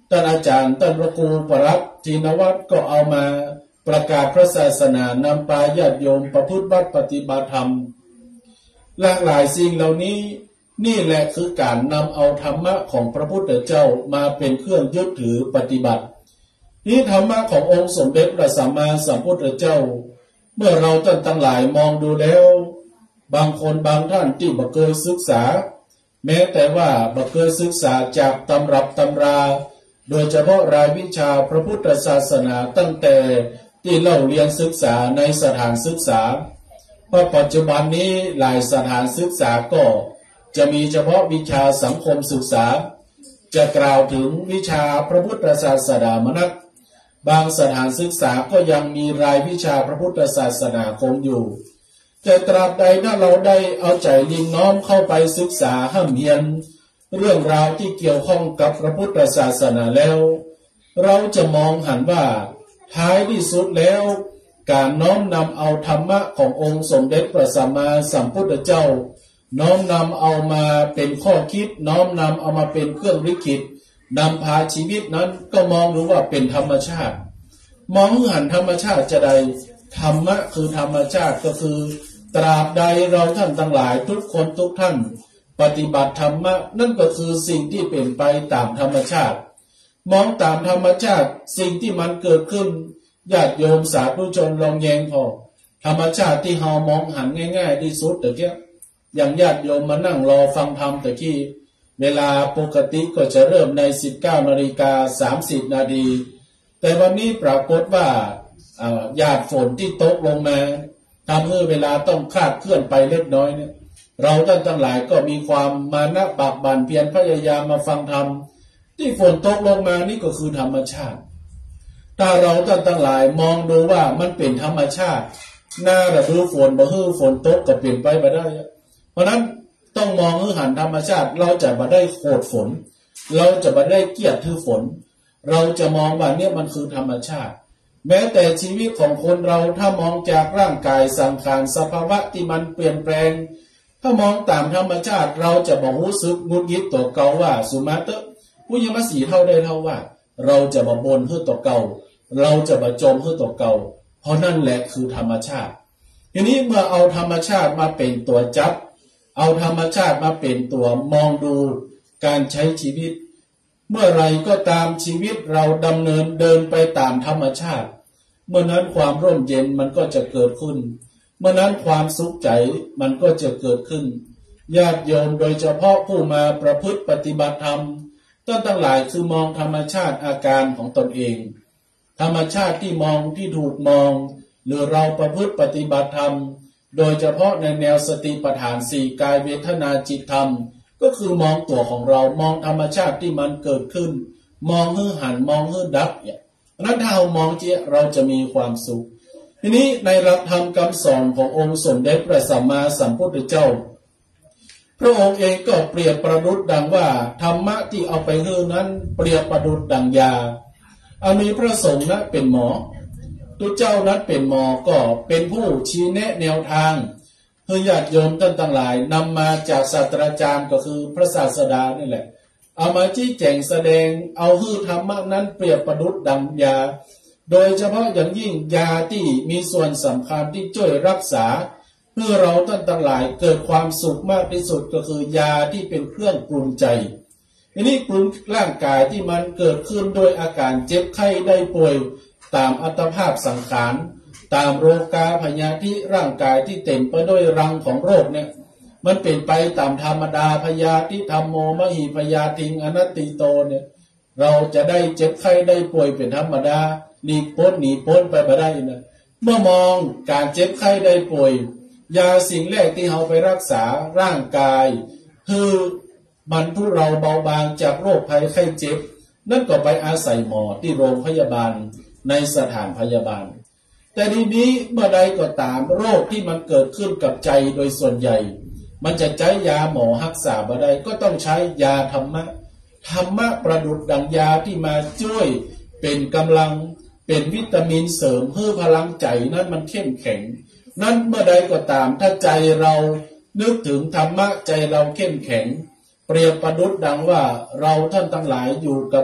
ท่านอาจารย์ท่านพระครูปรัตทินวัตรก็เอามาประกาศพระศาสนานำพาญาติโยมประพฤติบัติปฏิบัติธรรมหลากหลายสิ่งเหล่านี้นี่แหละคือการนำเอาธรรมะของพระพุทธเจ้ามาเป็นเครื่องยึดถือปฏิบัตินี่ธรรมะขององค์สมเด็จพระสัมมาสัมพุทธเจ้าเมื่อเราท่านทั้งหลายมองดูแล้วบางคนบางท่านที่บ่เคยศึกษาแม้แต่ว่าบ่เคยศึกษาจากตำรับตำราโดยเฉพาะรายวิชาพระพุทธศาสนาตั้งแต่ที่เล่าเรียนศึกษาในสถานศึกษาเพราะปัจจุบันนี้หลายสถานศึกษาก็จะมีเฉพาะวิชาสังคมศึกษาจะกล่าวถึงวิชาพระพุทธศาสนามนักบางสถานศึกษาก็ยังมีรายวิชาพระพุทธศาสนาคงอยู่แต่ตราบใดถ้าเราได้เอาใจลิงน้อมเข้าไปศึกษาห้ามเรียนเรื่องราวที่เกี่ยวข้องกับพระพุทธศาสนาแล้วเราจะมองหันว่าท้ายที่สุดแล้วการน้อมนำเอาธรรมะขององค์สมเด็จพระสัมมาสัมพุทธเจ้าน้อมนำเอามาเป็นข้อคิดน้อมนำเอามาเป็นเครื่องลิขิตนำพาชีวิตนั้นก็มองดูว่าเป็นธรรมชาติมองหันธรรมชาติจะใดธรรมะคือธรรมชาติก็คือตราบใดเราท่านทั้งหลายทุกคนทุกท่านปฏิบัติธรรมะนั่นก็คือสิ่งที่เป็นไปตามธรรมชาติมองตามธรรมชาติสิ่งที่มันเกิดขึ้นญาติโยมสาธุชนลองแยงพอธรรมชาติที่เฮามองหันง่ายๆที่สุดแต่เกี้ยอย่างญาติโยมมานั่งรอฟังธรรมแต่กี้เวลาปกติก็จะเริ่มใน สิบเก้านาฬิกาสามสิบนาทีแต่วันนี้ปรากฏว่าหยาดฝนที่ตกลงมาทำให้เวลาต้องคลาดเคลื่อนไปเล็กน้อยเนี่ยเราท่านทั้งหลายก็มีความมานะปากบั่นเพียรพยายามมาฟังธรรมที่ฝนตกลงมานี่ก็คือธรรมชาติถ้าเราท่านทั้งหลายมองดูว่ามันเป็นธรรมชาติหน้าฤดูฝนบ่ฮื้อฝนตกก็เปลี่ยนไปบ่ได้เพราะนั้นต้องมองให้หันธรรมชาติเราจะบ่ได้โกรธฝนเราจะบ่ได้เกลียดถือฝนเราจะมองว่าเนี่ยมันคือธรรมชาติแม้แต่ชีวิตของคนเราถ้ามองจากร่างกายสังขารสภาวะที่มันเปลี่ยนแปลงถ้ามองตามธรรมชาติเราจะบ่รู้สึกงุนงิดตัวเก่าว่าสุมาเตอผู้ยังมาสีเท่าได้เท่าว่าเราจะบ่บ่นเฮือตัวเก่าเราจะบ่จมเฮือตัวเก่าเพราะนั่นแหละคือธรรมชาติทีนี้เมื่อเอาธรรมชาติมาเป็นตัวจับเอาธรรมชาติมาเป็นตัวมองดูการใช้ชีวิตเมื่อไรก็ตามชีวิตเราดำเนินเดินไปตามธรรมชาติเมื่อนั้นความร่มเย็นมันก็จะเกิดขึ้นเมื่อนั้นความสุขใจมันก็จะเกิดขึ้นญาติโยมโดยเฉพาะผู้มาประพฤติปฏิบัติธรรมท่านทั้งหลายคือมองธรรมชาติอาการของตนเองธรรมชาติที่มองที่ถูกมองหรือเราประพฤติปฏิบัติธรรมโดยเฉพาะในแนวสติปัฏฐานสี่กายเวทนาจิตธรรมก็คือมองตัวของเรามองธรรมชาติที่มันเกิดขึ้นมองให้หันมองให้ดับเนี่ยนั้นถ้าเรามองเจ้าเราจะมีความสุขทีนี้ในหลักธรรมคำสอนขององค์สมเด็จพระสัมมาสัมพุทธเจ้าพระองค์เองก็เปรียบประดุจดังว่าธรรมะที่เอาไปให้นั้นเปรียบประดุจดังยาอามีพระสงฆ์นั้นเป็นหมอตัวเจ้านั้นเป็นหมอก็เป็นผู้ชี้แนะแนวทางให้ญาติโยมท่านทั้งหลายนำมาจากศาสตราจารย์ก็คือพระศาสดานี่แหละเอามาชี้แจงแสดงเอาฮือธรรมะนั้นเปรียบประดุจดังยาโดยเฉพาะอย่างยิ่งยาที่มีส่วนสำคัญที่ช่วยรักษาเพื่อเราท่านทั้งหลายเกิดความสุขมากที่สุดก็คือยาที่เป็นเครื่องปรุงใจอันนี้ปรุงร่างกายที่มันเกิดขึ้นโดยอาการเจ็บไข้ได้ป่วยตามอัตภาพสังขารตามโรคาพยาธิร่างกายที่เต็มไปด้วยรังของโรคเนี่ยมันเป็นไปตามธรรมดาพยาธิธรรมโมมหิพยาทิงอนัตติโตเนี่ยเราจะได้เจ็บไข้ได้ป่วยเป็นธรรมดาหนีพ้นหนีพ้นไปไม่ได้นะเมื่อมองการเจ็บไข้ได้ป่วยยาสิ่งแรกที่เราไปรักษาร่างกายคือบรรทุเราเบาบางจากโรคภัยไข้เจ็บนั่นก็ไปอาศัยหมอที่โรงพยาบาลในสถานพยาบาลแต่ทีนี้เมื่อใดก็ตามโรคที่มันเกิดขึ้นกับใจโดยส่วนใหญ่มันจะใช้ยาหมอรักษาบ่ได้ก็ต้องใช้ยาธรรมะธรรมะประดุจดังยาที่มาช่วยเป็นกำลังเป็นวิตามินเสริมเพื่อพลังใจนั้นมันเข้มแข็งนั้นเมื่อใดก็ตามถ้าใจเรานึกถึงธรรมะใจเราเข้มแข็งเปรียบประดุจดังว่าเราท่านทั้งหลายอยู่กับ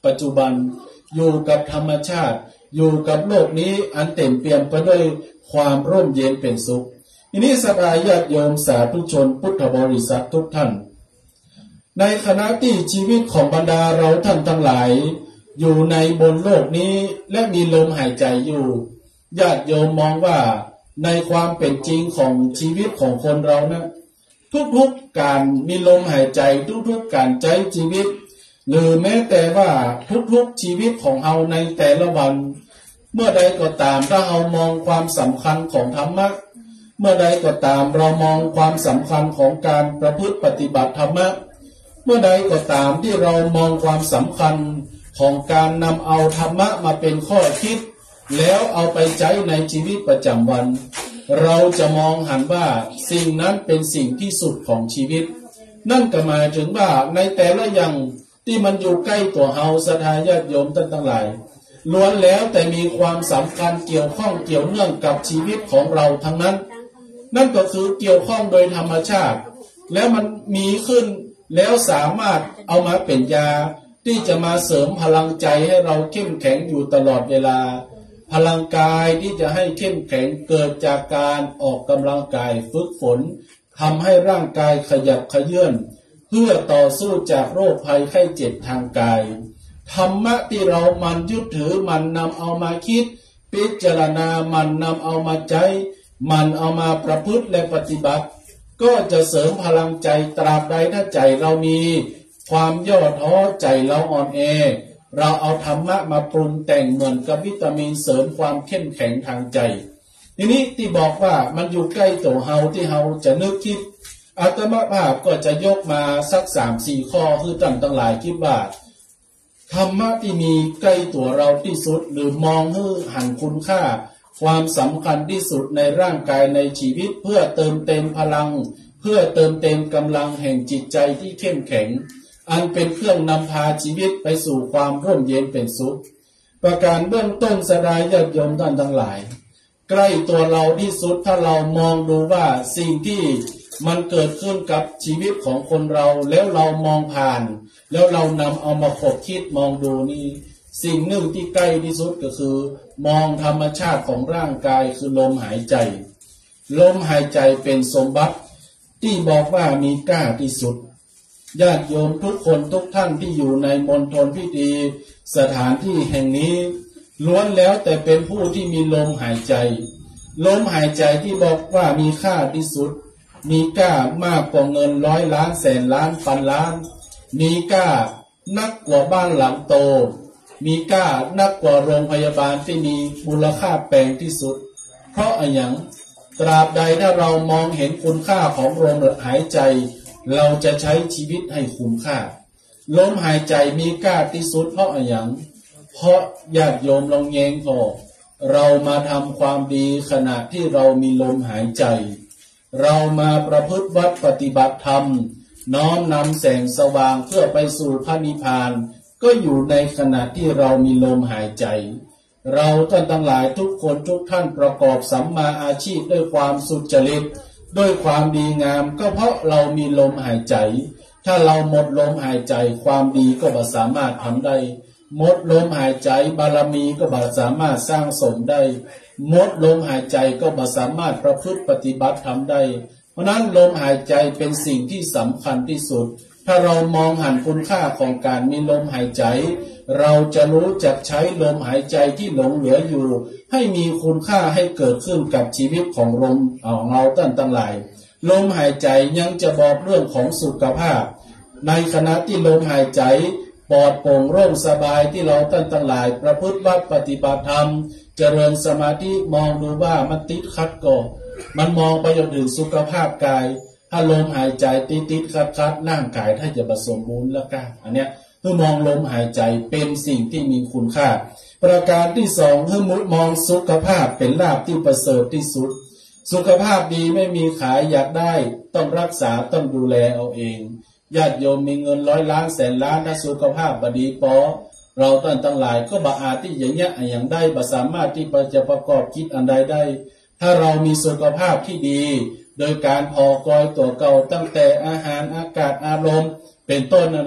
ปัจจุบันอยู่กับธรรมชาติอยู่กับโลกนี้อันเต็มเปี่ยมไปด้วยความร่มเย็นเป็นสุขทีนี้สบายญาติโยมสาธุชนพุทธบริษัททุกท่านในขณะที่ชีวิตของบรรดาเราท่านทั้งหลายอยู่ในบนโลกนี้และมีลมหายใจอยู่ญาติโยมมองว่าในความเป็นจริงของชีวิตของคนเรานะทุกๆการมีลมหายใจทุกๆการใช้ชีวิตหรือแม้แต่ว่าทุกๆชีวิตของเราในแต่ละวันเมื่อใดก็ตามถ้าเรามองความสำคัญของธรรมะเมื่อใดก็ตามเรามองความสำคัญของการประพฤติปฏิบัติธรรมะเมื่อใดก็ตามที่เรามองความสำคัญของการนำเอาธรรมะมาเป็นข้อคิดแล้วเอาไปใช้ในชีวิตประจำวันเราจะมองหันว่าสิ่งนั้นเป็นสิ่งที่สุดของชีวิตนั่นก็หมายถึงว่าในแต่ละอย่างที่มันอยู่ใกล้ตัวเฮาศรัทธาญาติโยมท่านทั้งหลายล้วนแล้วแต่มีความสำคัญเกี่ยวข้องเกี่ยวเนื่องกับชีวิตของเราทั้งนั้นนั่นก็คือเกี่ยวข้องโดยธรรมชาติแล้วมันมีขึ้นแล้วสามารถเอามาเป็นยาที่จะมาเสริมพลังใจให้เราเข้มแข็งอยู่ตลอดเวลาพลังกายที่จะให้เข้มแข็งเกิดจากการออกกำลังกายฝึกฝนทำให้ร่างกายขยับเขยื้อนเพื่อต่อสู้จากโรคภัยไข้เจ็บทางกายธรรมะที่เรามันยึดถือมันนำเอามาคิดพิจารณามันนำเอามาใจมันเอามาประพฤติและปฏิบัติก็จะเสริมพลังใจตราบใดถ้าใจเรามีความย่อท้อใจเราอ่อนแอเราเอาธรรมะมาปรุงแต่งเหมือนกับวิตามินเสริมความเข้มแข็งทางใจทีนี้ที่บอกว่ามันอยู่ใกล้ตัวเฮาที่เฮาจะนึกคิดอาตมาภาพก็จะยกมาสักสามสี่ข้อคือตั้งตั้งหลายคิดว่าธรรมะที่มีใกล้ตัวเราที่สุดหรือมองให้หันคุณค่าความสำคัญที่สุดในร่างกายในชีวิตเพื่อเติมเต็มพลังเพื่อเติมเต็มกำลังแห่งจิตใจที่เข้มแข็งอันเป็นเครื่องนำพาชีวิตไปสู่ความร่มเย็นเป็นสุขประการเบื้องต้นสดายญาติโยมท่านทั้งหลายใกล้ตัวเราที่สุดถ้าเรามองดูว่าสิ่งที่มันเกิดขึ้นกับชีวิตของคนเราแล้วเรามองผ่านแล้วเรานำเอามาคบคิดมองดูนี่สิ่งหนึ่งที่ใกล้ที่สุดก็คือมองธรรมชาติของร่างกายคือลมหายใจลมหายใจเป็นสมบัติที่บอกว่ามีค่าที่สุดญาติโยมทุกคนทุกท่านที่อยู่ในมณฑลพิธีสถานที่แห่งนี้ล้วนแล้วแต่เป็นผู้ที่มีลมหายใจลมหายใจที่บอกว่ามีค่าที่สุดมีค่ามากกว่าเงินร้อยล้านแสนล้านพันล้านมีค่านักกว่าบ้านหลังโตมีค่านักกว่าโรงพยาบาลที่มีมูลค่าแพงที่สุดเพราะอะไรอย่างตราบใดถ้าเรามองเห็นคุณค่าของลมหายใจเราจะใช้ชีวิตให้คุ้มค่าลมหายใจมีค่าที่สุดเพราะอะไรอย่างเพราะญาติโยมลองแยงพอเรามาทำความดีขณะที่เรามีลมหายใจเรามาประพฤติวัดปฏิบัติธรรมน้อมนำแสงสว่างเพื่อไปสู่พระนิพพานก็อยู่ในขณะที่เรามีลมหายใจเราท่านทั้งหลายทุกคนทุกท่านประกอบสัมมาอาชีพด้วยความสุจริตด้วยความดีงามก็เพราะเรามีลมหายใจถ้าเราหมดลมหายใจความดีก็บ่สามารถทำได้หมดลมหายใจบารมีก็บ่สามารถสร้างสมได้หมดลมหายใจก็บ่สามารถประพฤติปฏิบัติทำได้เพราะนั้นลมหายใจเป็นสิ่งที่สำคัญที่สุดถ้าเรามองหันคุณค่าของการมีลมหายใจเราจะรู้จักใช้ลมหายใจที่หลงเหลืออยู่ให้มีคุณค่าให้เกิดขึ้นกับชีวิตของลมของเราท่านทั้งหลายลมหายใจยังจะบอกเรื่องของสุขภาพในขณะที่ลมหายใจปลอดโปร่งโล่งสบายที่เราท่านทั้งหลายประพฤติวัดปฏิบัติธรรมเจริญสมาธิมองดูว่ามันติดขัดก่อมันมองไปจนถึงสุขภาพกายถ้าลมหายใจติดติดขัดขัดร่างกายถ้าจะผสมบูรณ์แล้วกันอันเนี้ยคือมองลมหายใจเป็นสิ่งที่มีคุณค่าประการที่สองคือมองสุขภาพเป็นลาภที่ประเสริฐที่สุดสุขภาพดีไม่มีขายอยากได้ต้องรักษาต้องดูแลเอาเองญาติโยมมีเงินร้อยล้านแสนล้านถ้าสุขภาพบดีพอเราท่านทั้งหลายก็บ่อาจที่อย่างเงี้ยอย่างได้บ่สามารถที่จะประกอบคิดอันใดได้ถ้าเรามีสุขภาพที่ดีโดยการพอกอยตัวเก่าตั้งแต่อาหารอากาศอารมณ์เป็นต้นนะนะ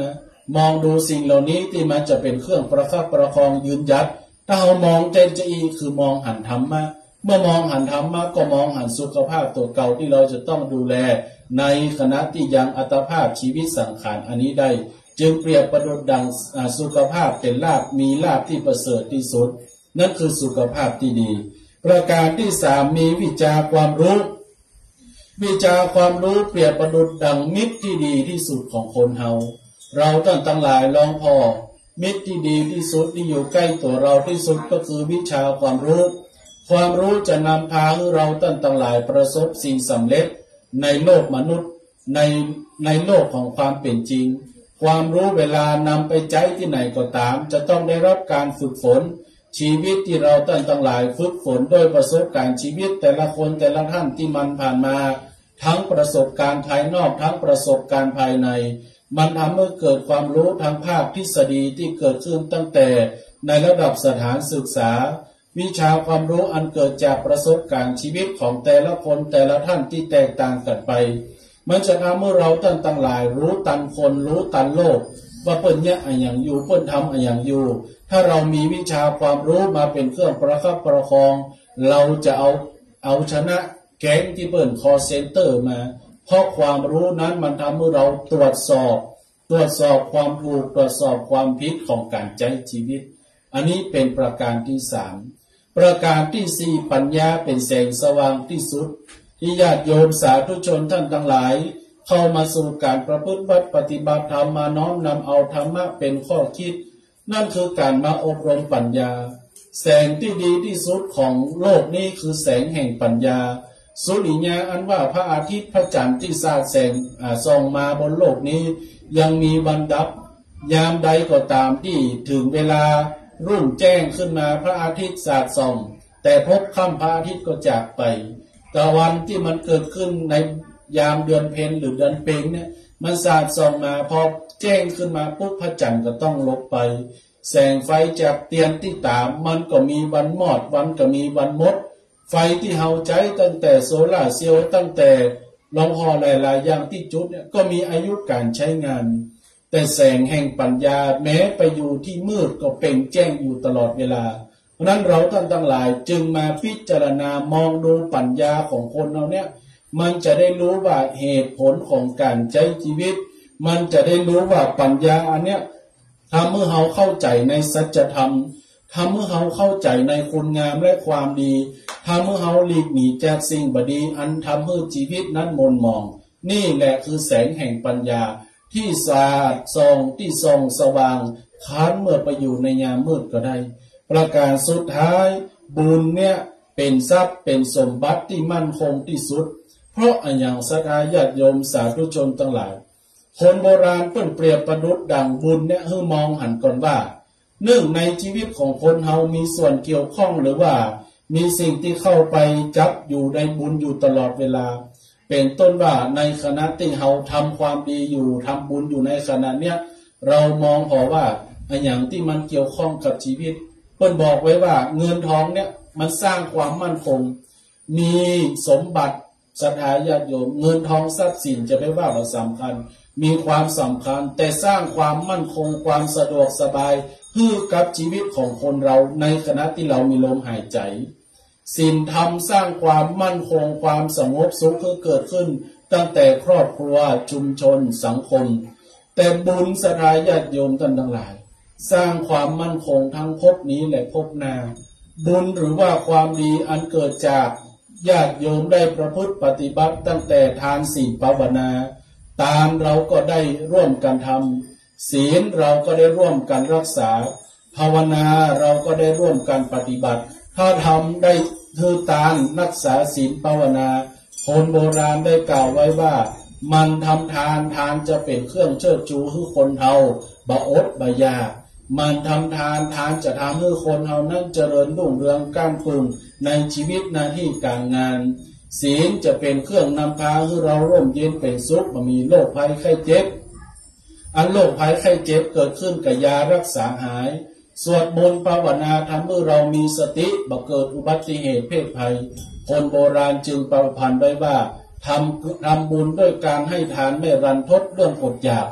มองดูสิ่งเหล่านี้ที่มันจะเป็นเครื่องประคับประคองยืนยัดถ้าเรามองใจจะอีคือมองหันธรรมะเมื่อมองหันธรรมะก็มองหันสุขภาพตัวเก่าที่เราจะต้องดูแลในขณะที่ยังอัตภาพชีวิตสังขารอันนี้ได้จึงเปรียบประดุจดังสุขภาพเป็นลาภมีลาภที่ประเสริฐที่สุดนั่นคือสุขภาพที่ดีประการที่สามมีวิชาความรู้วิชาความรู้เปรียบประดุจดังมิตรที่ดีที่สุดของคนเฮาเราท่านทั้งหลายลองพอมิตรที่ดีที่สุดที่อยู่ใกล้ตัวเราที่สุดก็คือวิชาความรู้ความรู้จะนำพาให้เราท่านทั้งหลายประสบสิ่งสำเร็จในโลกมนุษย์ในในโลกของความเป็นจริงความรู้เวลานำไปใช้ที่ไหนก็ตามจะต้องได้รับการฝึกฝนชีวิตที่เราท่านทั้งหลายฝึกฝนด้วยประสบการณ์ชีวิตแต่ละคนแต่ละท่านที่มันผ่านมาทั้งประสบการณ์ภายนอกทั้งประสบการณ์ภายในมันทำให้เกิดความรู้ทางภาคทฤษฎีที่เกิดขึ้นตั้งแต่ในระดับสถานศึกษาวิชาความรู้อันเกิดจากประสบการณ์ชีวิตของแต่ละคนแต่ละท่านที่แตกต่างกันไปมันจะทำให้เราท่านทั้งหลายรู้ตันคนรู้ตันโลกว่าเปิ้นเนี่ยอะไรอย่างอยู่เปิ้นทำอะไรอย่างอยู่ถ้าเรามีวิชาความรู้มาเป็นเครื่องประคับประคองเราจะเอาเอาชนะแก๊งที่เปิ้นคอเซ็นเตอร์มาเพราะความรู้นั้นมันทำให้เราตรวจสอบตรวจสอบความถูกตรวจสอบความผิดของการใช้ชีวิตอันนี้เป็นประการที่สามประการที่สี่ปัญญาเป็นแสงสว่างที่สุดที่ญาติโยมสาธุชนท่านทั้งหลายเข้ามาสู่การประพฤติวัดปฏิบัติธรรมมาน้อมนำเอาธรรมะเป็นข้อคิดนั่นคือการมาอบรมปัญญาแสงที่ดีที่สุดของโลกนี้คือแสงแห่งปัญญาสุริยะอันว่าพระอาทิตย์พระจันทร์ที่สาดแสงส่องมาบนโลกนี้ยังมีวันดับยามใดก็ตามที่ถึงเวลารุ่งแจ้งขึ้นมาพระอาทิตย์สาดส่องแต่พบค่ำพระอาทิตย์ก็จากไปแต่วันที่มันเกิดขึ้นในยามเดือนเพ็ญหรือเดือนเพ็ญเนี่ยมันสาดส่องมาพอแจ้งขึ้นมาปุ๊บพระจันทร์ก็ต้องลบไปแสงไฟจากเตียนที่ตามมันก็มีวันมอดวันก็มีวันมดไฟที่เฮาใช้ตั้งแต่โซล่าร์เซลล์ตั้งแต่ลองหอหลายๆอย่างที่จุดเนี่ยก็มีอายุการใช้งานแต่แสงแห่งปัญญาแม้ไปอยู่ที่มืดก็เปล่งแจ้งอยู่ตลอดเวลาเพราะนั้นเราท่านทั้งหลายจึงมาพิจารณามองดูปัญญาของคนเราเนี่ยมันจะได้รู้ว่าเหตุผลของการใช้ชีวิตมันจะได้รู้ว่าปัญญาอันเนี้ยทำให้เราเข้าใจในสัจธรรมทำให้เราเข้าใจในคุณงามและความดีทำให้เราหลีกหนีจากสิ่งบดีอันทำให้ชีวิตนั้นมนหมองนี่แหละคือแสงแห่งปัญญาที่สาดส่องที่ส่องสว่างค้านเมื่อไปอยู่ในยามมืดก็ได้ประการสุดท้ายบุญเนี่ยเป็นทรัพย์เป็นสมบัติที่มั่นคงที่สุดเพราะอันอย่างศรัทธาญาติโยมสาธุชนทั้งหลายคนโบราณเปิ้นเปรียบประดุจดังบุญเนี่ยให้มองหันก่อนว่าหนึ่งในชีวิตของคนเฮามีส่วนเกี่ยวข้องหรือว่ามีสิ่งที่เข้าไปจับอยู่ในบุญอยู่ตลอดเวลาเป็นต้นว่าในขณะที่เฮาทำความดีอยู่ทำบุญอยู่ในขณะเนี้ยเรามองพอว่าอันอย่างที่มันเกี่ยวข้องกับชีวิตเปิ้นบอกไว้ว่าเงินทองเนี่ยมันสร้างความมั่นคงมีสมบัติศรัทธาญาติโยมเงินทองทรัพย์สินจะไม่ว่าเราสำคัญมีความสำคัญแต่สร้างความมั่นคงความสะดวกสบายให้กับชีวิตของคนเราในขณะที่เรามีลมหายใจศีลธรรมสร้างความมั่นคงความสงบสุขที่เกิดขึ้นตั้งแต่ครอบครัวชุมชนสังคมแต่บุญศรัทธาญาติโยมท่านทั้งหลายสร้างความมั่นคงทั้งภพนี้และภพหน้าบุญหรือว่าความดีอันเกิดจากญาติโยมได้ประพฤติปฏิบัติตั้งแต่ทานศีลภาวนาตามเราก็ได้ร่วมกันทำศีลเราก็ได้ร่วมกันรักษาภาวนาเราก็ได้ร่วมกันปฏิบัติถ้าทำได้คือตานรักษาศีลภาวนาคนโบราณได้กล่าวไว้ว่ามันทำทานทานจะเป็นเครื่องเชิดชูให้คนเฮาบะอดบะยากมันทำทานทานจะทำให้คนเฮานั้นเจริญรุ่งเรืองก้าวพึ่งในชีวิตหน้าที่การงานศีลจะเป็นเครื่องนำพาให้เราร่มเย็นเป็นสุขบ่มีโรคภัยไข้เจ็บอันโรคภัยไข้เจ็บเกิดขึ้นกับยารักษาหายสวดมนต์ภาวนาทำให้เรามีสติบ่เกิดอุบัติเหตุเพศภัยคนโบราณจึงประพันธ์ไว้ว่าทำทำบุญด้วยการให้ทานไม่รันทดเรื่องอดอยาก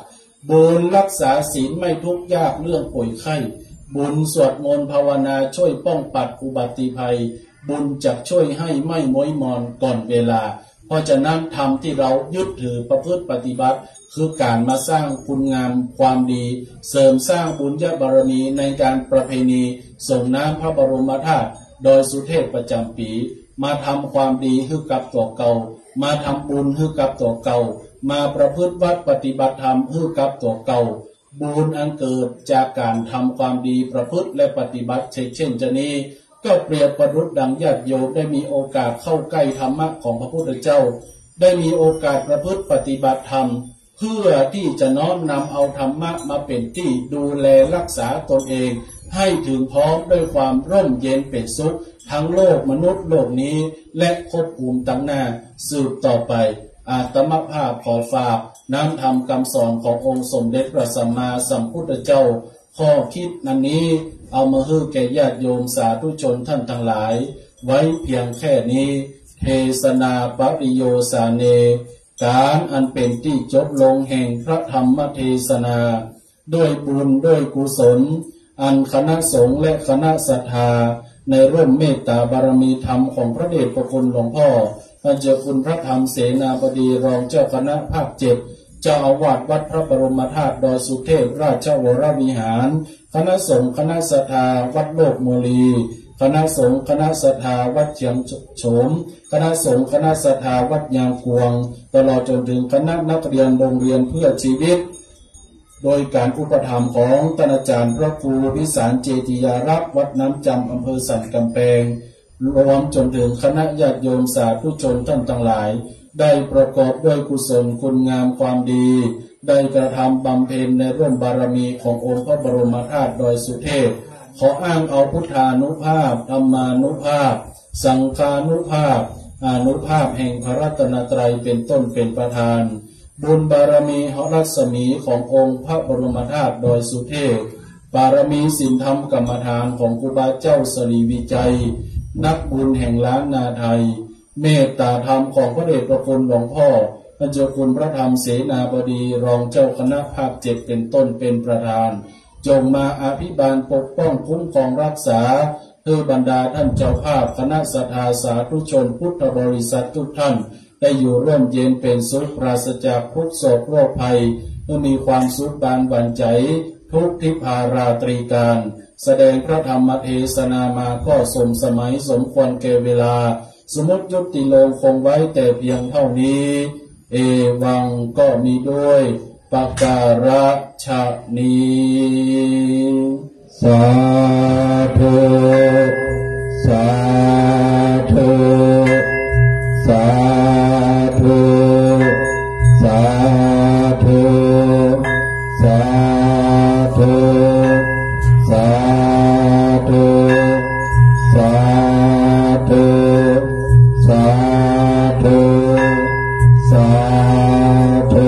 บุญรักษาศีลไม่ทุกข์ยากเรื่องป่วยไข้บุญสวดมนต์ภาวนาช่วยป้องปัดอุบัติภัยบุญจะช่วยให้ไม่ม้อยมอนก่อนเวลาเพราะฉะนั้นธรรมที่เรายึดถือประพฤติปฏิบัติคือการมาสร้างคุณงามความดีเสริมสร้างบุญญบารมีในการประเพณีส่งน้ำพระบรมธาตุโดยสุเทพประจำปีมาทำความดีให้กับตัวเก่ามาทำบุญให้กับตัวเก่ามาประพฤติวัดปฏิบัติธรรมให้กับตัวเก่าบุญอันเกิดจากการทำความดีประพฤติและปฏิบัติเช่นจะนี้ก็เปรียบประดุจดังญาติโยมได้มีโอกาสเข้าใกล้ธรรมะของพระพุทธเจ้าได้มีโอกาสประพฤติปฏิบัติธรรมเพื่อที่จะน้อมนำเอาธรรมะมาเป็นที่ดูแลรักษาตนเองให้ถึงพร้อมด้วยความร่มเย็นเป็นสุขทั้งโลกมนุษย์โลกนี้และภพภูมิตั้งหน้าสืบต่อไปอาตมภาพขอฝากน้ำธรรมคำสอนขององค์สมเด็จพระสัมมาสัมพุทธเจ้าข้อคิดนั้นนี้เอามาให้แก่ญาติโยมสาธุชนท่านทั้งหลายไว้เพียงแค่นี้เทศนาปริโยสาเนการอันเป็นที่จบลงแห่งพระธรรมเทศนาด้วยบุญด้วยกุศลอันคณะสงฆ์และคณะศรัทธาในร่มเมตตาบารมีธรรมของพระเดชพระคุณหลวงพ่อท่านเจ้าคุณพระธรรมเสนาบดีรองเจ้าคณะภาคเจ็ดเจ้าอาวาสวัดพระบรมธาตุดอยสุเทพราชวรวิหารคณะสงฆ์คณะศรัทธาวัดโลกโมลีคณะสงฆ์คณะศรัทธาวัดเชียงโฉมคณะสงฆ์คณะศรัทธาวัดยางกวงตลอดจนถึงคณะนักเรียนโรงเรียนเพื่อชีวิตโดยการอุปถัมภ์ของท่านอาจารย์พระครูวิสารเจติยารักษ์วัดน้ำจำอำเภอสันกำแพงรวมจนถึงคณะญาติโยมสาธุชนท่านทั้งหลายได้ประกอบด้วยกุศลคุณงามความดีได้กระทำบำเพ็ญในร่มบารมีขององค์พระบรมธาตุดอยสุเทพขออ้างเอาพุทธานุภาพธรรมานุภาพสังฆานุภาพอานุภาพแห่งพระรัตนตรัยเป็นต้นเป็นประธานบุญบารมีหรัศมีขององค์พระบรมธาตุดอยสุเทพบารมีศีลธรรมกรรมฐานของครูบาเจ้าสรีวิจัยนักบุญแห่งล้านนาไทยเมตตาธรรมของพระเดชพระคุณหลวงพ่อพระเจ้าคุณพระธรรมเสนาบดีรองเจ้าคณะภาคเจ็ดเป็นต้นเป็นประธานจงมาอภิบาลปกป้องคุ้มครองรักษาเพื่อบรรดาท่านเจ้าภาพคณะศรัทธาสาธุชนพุทธบริษัททุกท่านได้อยู่ร่วมเย็นเป็นสุขปราศจากทุกโศกโรคภัยเมื่อมีความสุขบานบันใจทุกทิพาราตรีการแสดงพระธรรมเทศนามาก็สมสมัยสมควรแก่เวลาสมมติยุติลงคงไว้แต่เพียงเท่านี้เอวังก็มีด้วยปการะชะนี้สาธุสาธุสาธุสาธุสาธุสาธุสาธุสาธุสาธุ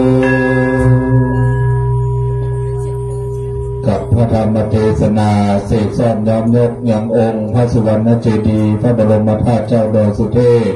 กับพระธรรมเทศนาเสกสอนย้ำยกยังองค์พระสุวรรณเจดีย์พระบรมธาตุเจ้าดอยสุเทพ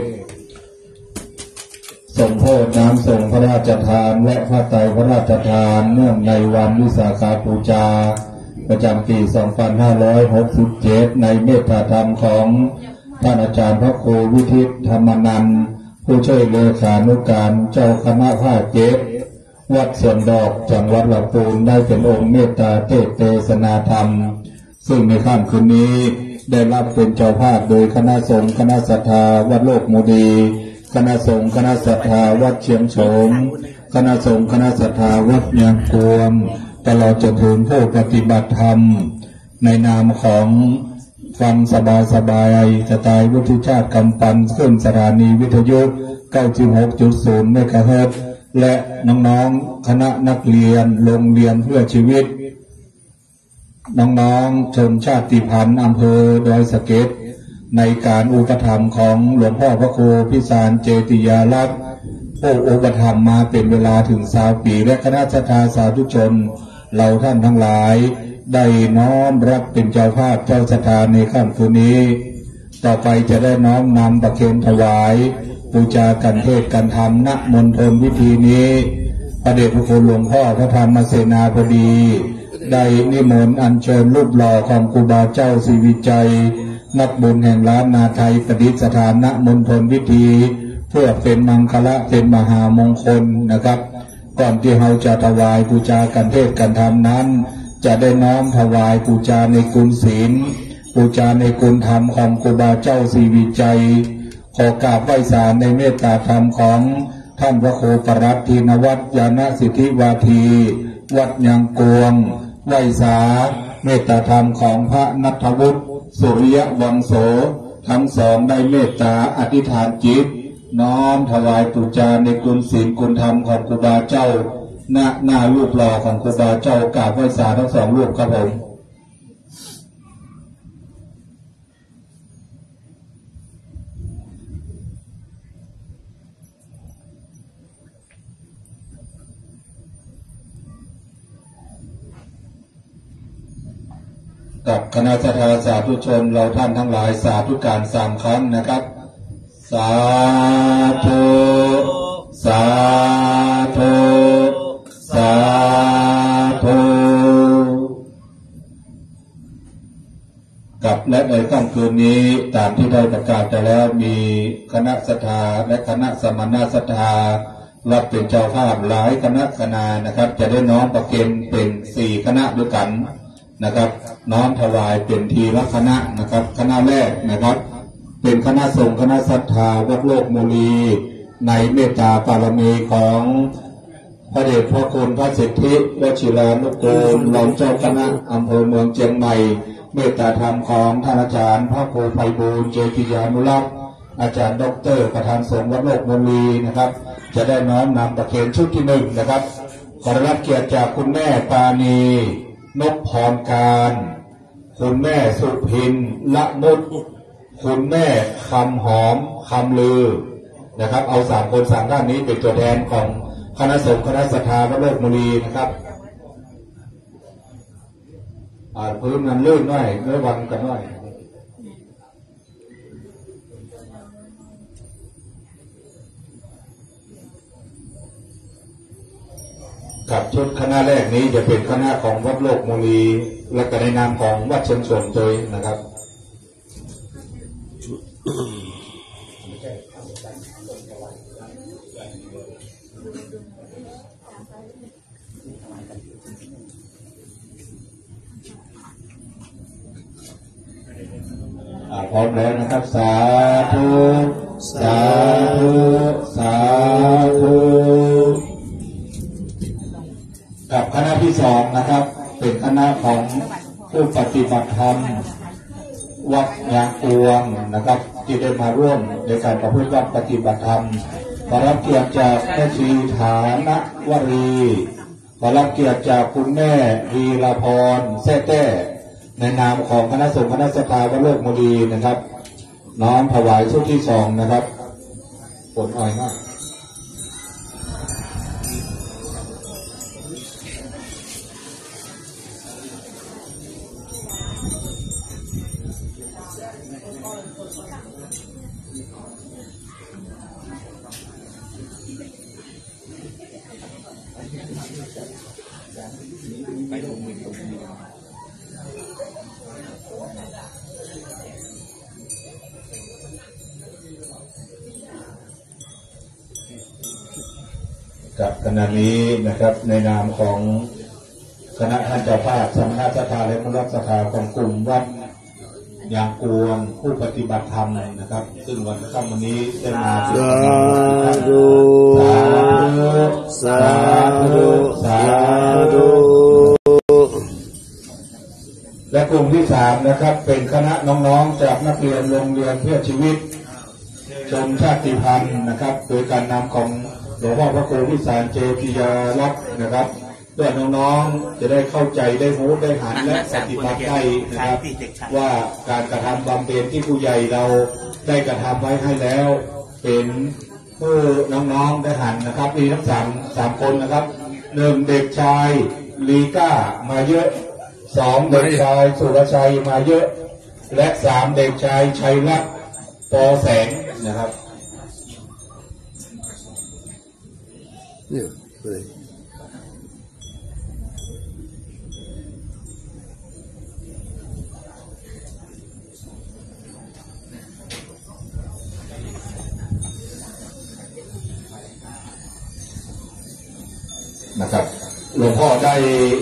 สมโภชน้ำส่งพระราชทานและพระไตรพระราชทานเนื่องในวันวิสาขบูชาประจำปี สองพันห้าร้อยหกสิบเจ็ด ในเมตตาธรรมของท่านอาจารย์พระครูวิทิตธรรมนันท์ผู้ช่วยเลขานุการเจ้าคณะภาคเจ็ดวัดสวนดอกจังหวัดลำพูนได้เป็นองค์เมตตาเทศเทศนาธรรมซึ่งในค่ำคืนนี้ได้รับเป็นเจ้าภาพโดยคณะสงฆ์คณะศรัทธาวัดโลกโมดีคณะสงฆ์คณะศรัทธาวัดเชียงโฉมคณะสงฆ์คณะศรัทธาวัดยางกวมตลอดจนถึงผู้ปฏิบัติธรรมในนามของฟังสบายสบายสไตล์วุฒิชาติกำปันขึ้นสถานีวิทยุ เก้าสิบหกจุดศูนย์ เมกะเฮิรตซ์และน้องๆคณะนักเรียนโรงเรียนเพื่อชีวิตน้องๆชนชาติพันธุ์อำเภอดอยสะเก็ดในการอุปถัมภ์ของหลวงพ่อพระครูพิสารเจติยาลักษณ์ผู้อุปถัมภ์มาเป็นเวลาถึงสามปีและคณะศรัทธาสาธุชนเหล่าท่านทั้งหลายได้น้อมรับเป็นเจ้าภาพเจ้าศรัทธาในค่ำคืนนี้ต่อไปจะได้น้อมนำประเคนถวายบูชากันเทศกันธรรมณมณฑลวิธีนี้พระเดชพระคุณหลวงพ่อพระธรรมเสนาบดีได้นิมนต์อัญเชิญรูปหล่อของครูบาเจ้าศรีวิจัยนักบุญแห่งล้านนาไทยประดิษฐานณมณฑลพิธีเพื่อเป็นมังคละเป็นมหามงคลนะครับก่อนที่เราจะถวายบูชากันเทศกันธรรมนั้นจะได้น้อมถวายบูชาในกุลศีลบูชาในกุลธรรมของครูบาเจ้าศรีวิจัยขอกราบไหว้ศาลในเมตตาธรรมของท่านพระโคปรัตทินวัตยานะสิทธิวาทีวัดยังกวงไหว้ศาลเมตตาธรรมของพระณัฐวุฒิสุริยวังโสทั้งสองได้เมตตาอธิษฐานจิตน้อมถวายบูชาในกุลศีลกุลธรรมของครูบาเจ้าหน้าหน้ารูปหล่อของครูบาเจ้ากราบไหว้ศาลทั้งสองรูปครับผมกับคณะสัตยาสาธุชนเราท่านทั้งหลายสาธุการสามครั้งนะครับสาธุสาธุสาธุกับและในค่ำคืนนี้ตามที่ได้ประกาศไปแล้วมีคณะสัตยาและคณะสมณสัตยารับเป็นเจ้าภาพหลายคณะคณะนะครับจะได้น้อมประเคนเป็นสี่คณะด้วยกันนะครับน้อมถวายเป็นทีละคณะนะครับคณะแรกนะครับเป็นคณะสงฆ์คณะศรัทธาวัดโลกมูลีในเมตตาปารมีของพระเดชพระคุณพระสิทธิวชิรานุกูลรองเจ้าคณะอำเภอเมืองเชียงใหม่เมตตาธรรมของท่านอาจารย์พระครูไพบูลย์เจติยานุรักษ์อาจารย์ด็อกเตอร์ประธานสงฆ์วัดโลกมูลีนะครับจะได้น้อมนำประเคนชุดที่หนึ่งนะครับขอรับเกียรติจากคุณแม่ปาณีนพพรการคุณแม่สุพินละมุดคุณแม่คำหอมคำลือนะครับเอาสามคนสามด้านนี้เป็นตัวแทนของคณะสงฆ์คณะศรัทธาวัดโลกมูลีนะครับอ่าพื้นมันลื่นหน่อยเนื้อวันกันหน่อยกับชุดคณะแรกนี้จะเป็นคณะของวัดโลกมูลีและก็ในนามของวัดเชิงชนโดยนะครับพร้อมแล้วนะครับสาธุสาธุสาธุกับคณะที่สองนะครับเป็นคณะของผู้ปฏิบัติธรรมวัดยางกวงนะครับที่ได้มาร่วมในการประพฤติปฏิบัติธรรมขอรับเกียรติจากแม่ชีฐานวรีขอรับเกียรติจากคุณแม่วีรพรแท้แต้ในนามของคณะสงฆ์คณะศรัทธาวัดโลกมูลีนะครับน้อมถวายชุดที่สองนะครับผลอ่อยมากกับคณะนี้นะครับในนามของคณะท่านเจ้าภาพสำนักศรัทธาและมรดกศรัทธาของกลุ่มวัดยางกวงผู้ปฏิบัติธรรมนะครับซึ่งวันค่ำวันนี้ได้มาสาธุสาธุสาธุสาธุและกลุ่มที่สามนะครับเป็นคณะน้องๆจากนักเรียนโรงเรียนเพื่อชีวิตชมชาติพันธุ์นะครับโดยการนำของหลวงพ่อพระครูวิสารเจติยาลักษณ์นะครับเพื่อน้องๆจะได้เข้าใจได้รู้ได้หันและปฏิบัติได้นะครับว่าการกระทำบำเพ็ญที่ผู้ใหญ่เราได้กระทำไว้ให้แล้วเป็นผู้น้องๆได้หันนะครับมีทั้งสามสามคนนะครับหนึ่งเด็กชายลีก้ามาเยอะสองเด็กชายสุรชัยมาเยอะและสามเด็กชายชัยรัตน์ปอแสงนะครับเนี่ยเลยนะครับหลวงพ่อได้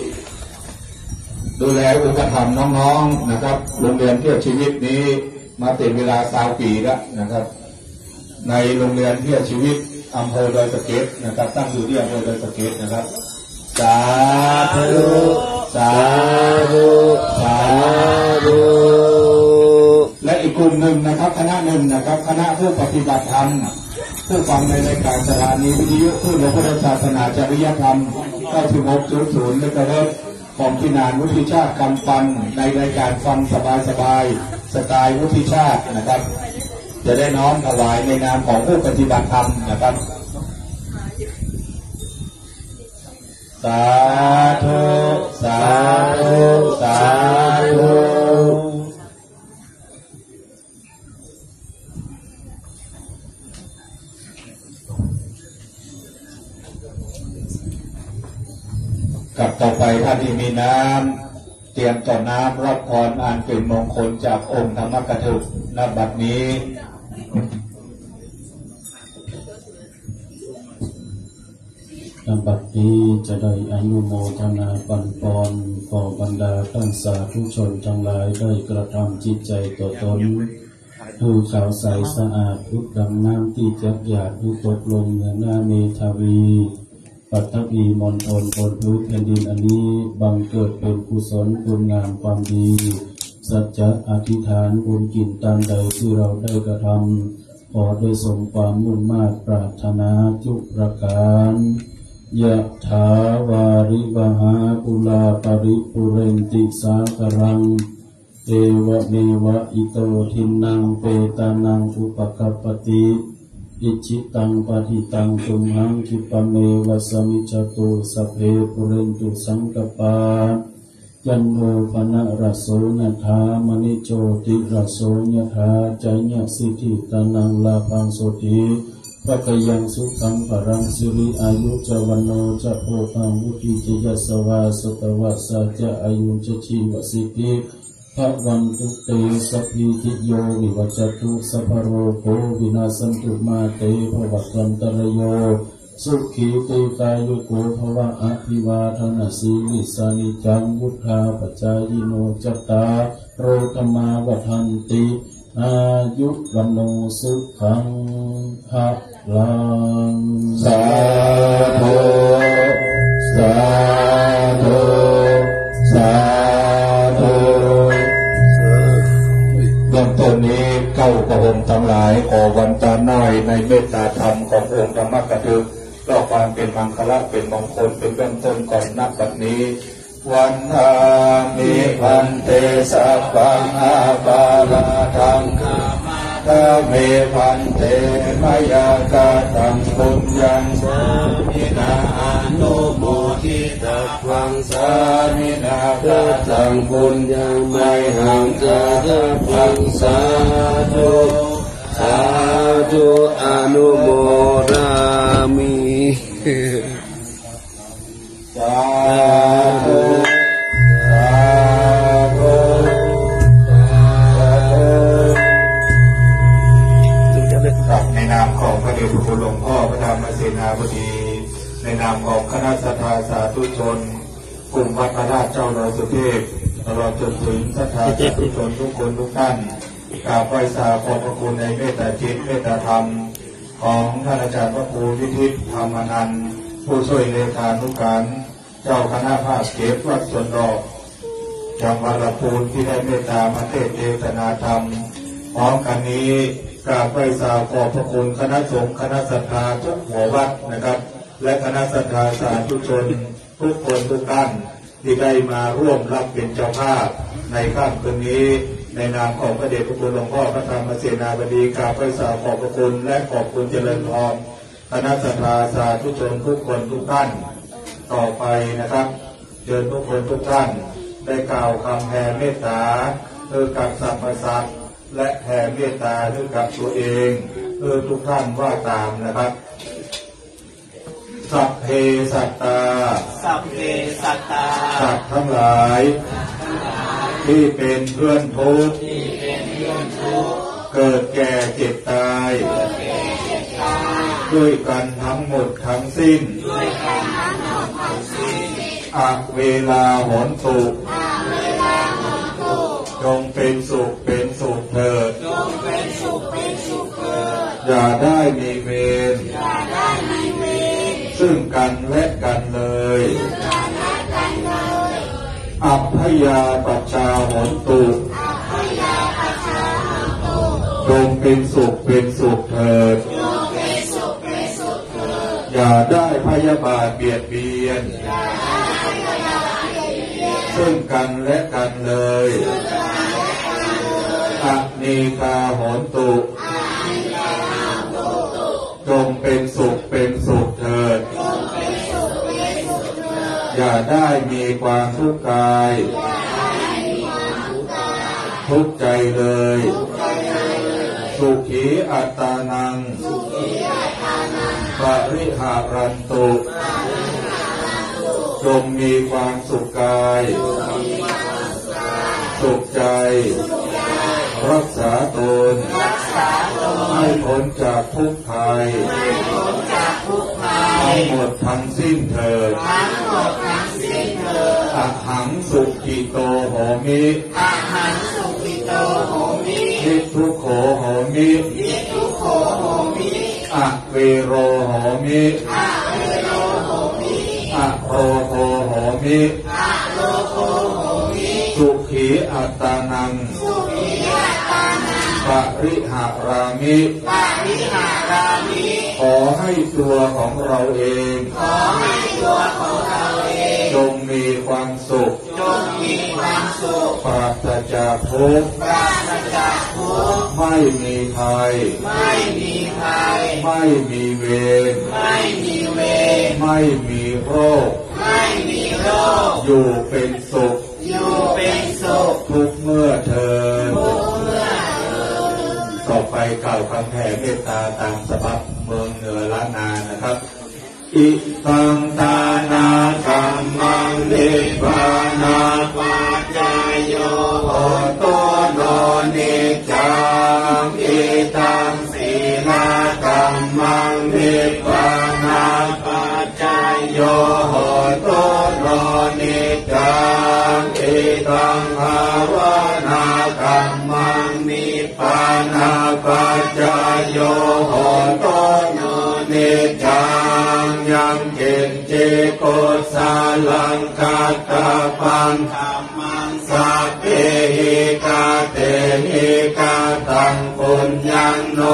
ดูแลอุปถัมภ์น้องๆนะครับโรงเรียนเพื่อชีวิตนี้มาเป็นเวลาสามปีแล้วนะครับในโรงเรียนเพื่อชีวิตอำเภอดอยสะเก็ดนะครับตั้งอยู่ที่อำเภอดอยสะเก็ดนะครับสาธุสาธุสาธุและอีกกลุ่มหนึ่งนะครับคณะหนึ่งนะครับคณะผู้ปฏิบัติธรรมผู้ฟังในรายการสถานีวิทยุผู้รู้พุทธศาสนาจริยธรรมเก้าสิบหกจุดศูนย์และก็เริ่มของพินานวุฒิชาติกำปันในรายการฟังสบายๆสไตล์วุฒิชาตินะครับจะได้น้อมถวายในนามของผู้ปฏิบัติธรรมนะครับสาธุสาธุสาธุกับต่อไปท่านที่มีน้ำเตรียมต่อน้ำรับพรอันเป็นมงคลจากองค์ธรรมกถึกณบัดนี้ณบัดนี้จะได้อนุโมทนาปันปอนขอบรรดาท่านสาธุชนทั้งหลายได้กระทำจิตใจต่อตนดูขาวใสสะอาดทุกดังน้ำที่จักหยาดทุกตกลงเหนือหน้าเมธาวีปัตตภีมณฑลบนพื้นแผ่นดินอันนี้บังเกิดเป็นกุศลคุณงามความดีสัจจะอธิษฐานบุญกินตามใดที่เราได้กระทำขอได้สมความมุ่งมา่ปรารถนาทุกประการยะถาวาริวหาปุราปริปุเรนติสาครังเอวะเมวะอิโตทินังเปตานังอุปกัปปติอิจิตังปฏิตังตุมหังคิปะเมวะสมิจจตุสัพเพปุเรนตุสังกปาจันโนปนะระโสนธามณิโชติระโสยธาจัยญสิทธิตานังลาภังโสติภคยังสุขังปรังสิริอายุจวันโนจะโพธังวุฒิจยสวาสตวัสสะจะอายุจชินวสิทธิพระวันตุเตสัพพิติโยวิวัจตุสัพพโรโควินาสันตุมาเตภวัตวันตรโยสุขีเตกายุโกภวะอภิวาทนาสีลิสานิจังวุฒาปัจจายโนจัตตาโรธรรมาวัฏันติอายุวันโนสุขังภะลังสาธุสาธุสาธุเบื้องต้นนี้เก้ากระผมทั้งหลายขอวันตาน้อยในเมตตาธรรมขององค์ธรรมกถึกเล่าความเป็นมังคละเป็นมงคลเป็นเบื้องต้นก่อนนับบัดนี้วันอามิพันเตสัพพังอาบาลาธังธาเมพันเตมยากาตังปุญญังสามินาอนุโมทิตัพพังสามินาคาตังปุญญังไมหังจาตัพพังสาธุสาธุอนุโมทามิสาธุสาธุครับในนามของพระเดชพระคุณหลวงพ่อพระธรรมเสนาบดีในนามของคณะสัตยาสาธุชนกลุ่มวัดพระราชเจ้าดอยสุเทพตลอดจนถึงสัตยาสาธุชนทุกคนทุกท่านกราบไหว้สาขอบพระคุณในเมตตาจิตเมตตาธรรมของท่านอาจารย์พระครูวิทิตธรรมนันท์ผู้ช่วยเลขานุการเจ้าคณะภาคเก็บวัดสวนดอกจังหวัดลำพูนที่ได้เมตตามาเทศเทศนาธรรมพร้อมกันนี้กราบไหว้สาขอบพระคุณคณะสงฆ์คณะศรัทธาทุกหัววัดนะครับและคณะศรัทธาสาธุชนทุกคนทุกท่านที่ได้มาร่วมรับเป็นเจ้าภาพในค่ำคืนนี้ในนามของพระเดชพระคุณหลวงพ่อพระธรรมเสนาบดีกราบไหว้สาขอบพระคุณและขอบคุณเจริญพรคณะศรัทธาสาธุชนทุกคนทุกท่านต่อไปนะครับเชิญทุกคนทุกท่านได้กล่าวคำแผ่เมตตาเพื่อกับสรรพสัตว์และแผ่เมตตาเพื่อกับตัวเองเพื่อทุกท่านว่าตามนะครับสัพเพสัตตาสัพเพสัตตาสัตว์ทั้งหลายที่เป็นเพื่อนทุกข์เกิดแก่เจ็บตายด้วยกันทั้งหมดทั้งสิ้นอะเวลาหนตุจงเป็นสุขเป็นสุขเถิดอย่าได้มีเวรซึ่งกันและกันเลยอัพพยาปัชชาหนตุจงเป็นสุขเป็นสุขเถิดอย่าได้พยาบาทเบียดเบียนซึ่งกันและกันเลยอนีกาโหนตุจงเป็นสุขเป็นสุขเถิดอย่าได้มีความทุกข์กายทุกข์ใจเลยสุขีอัตตานังปริหารันตุจงมีความสุขกายสุขใจรักษาตนให้พ้นจากทุกข์ภัยทั้งหมดทั้งสิ้นเถิดอะหังสุขิโตโหมินิทุกโขโหมิอะเวโรโหมิอะโรโหโหมิสุขีอัตตานังปริหารามิขอให้ตัวของเราเองจงมีความสุขปราศจากทุกข์ไม่มีภัยไม่มีเวรไม่มีโรคอยู่เป็นสุขทุกเมื่อเถิดต่อไปกล่าวคำแผ่เมตตาตามสภาพเมืองเหนือล้านนานะครับอิตังตานาคัมมังนิพพานาปัจจายโยโหตุโนนิจังอิตังสีนาคัมมังนิพพานาปัจจายโยโหตุโนนิจังอิตังภาวนาคัมมังนิพพานาปัจจายโยโหตุโนนิจังยังเกณฑ์เจโกสาลังกาตาปังธรรมังสัพเพหิกาเตหิกาตังปุญญังโน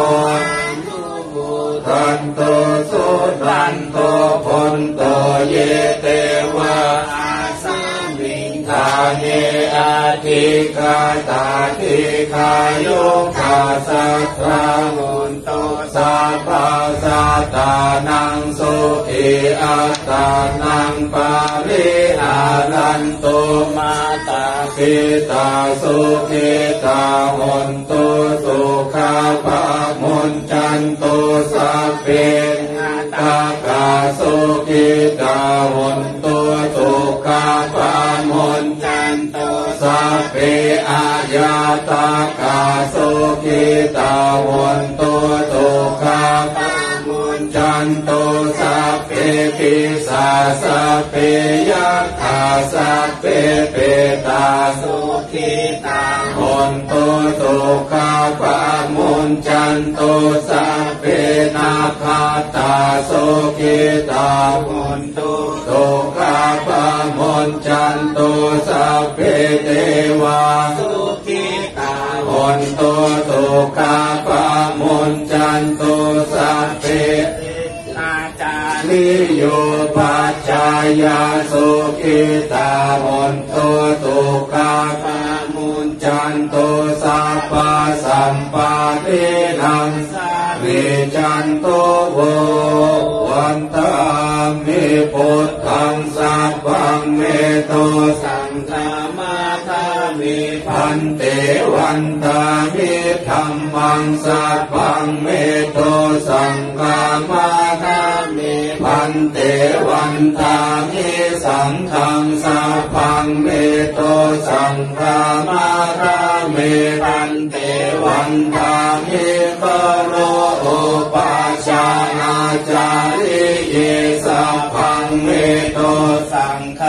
ทันโตสุดันโตพนโตเยเตวะอาสัมมิงทาเนอาทิกาตาทิกายุคาสัทธามุนโตสัพพะสัตตานังสุขีอัตตานังปาริหารันโตมาตาปิตาสุขิตาหนโตสุขาภามุนจันโตสัพเพตากาสุขิตาหนโตสุขาภามุนจันโตสัพเพอาญาตากาสุขิตาหนโตสุขาภามุนจันโตสัพเพปิสาสัพเพยัคฆาสัพเพเปตาสุขิตาหนโตสุขาภามุนจันโตสัพเพนาคาตาสุขิตาหนโตสุขาภามุนจันโตสัพเพเทวาสุขิตาหนโตสุขาภามุนจันโตสัพเพอาจาริโยปัจจายาสุขิตาหนโตสุขาภามุนจันโตสัพพะสัมปาทินังเวจันโตโววันตามิพุทธังสัพพังเมโตสังฆามาทามิพันเตวันตามิธัมมังสัพพังเมโตสังฆามาทามิพันเตวันตามิสังฆังสัพพังเมโตสังฆามาทามิพันเตวันตามิกโรโอปาชานาจาริเยสัพพังเมโตสังฆา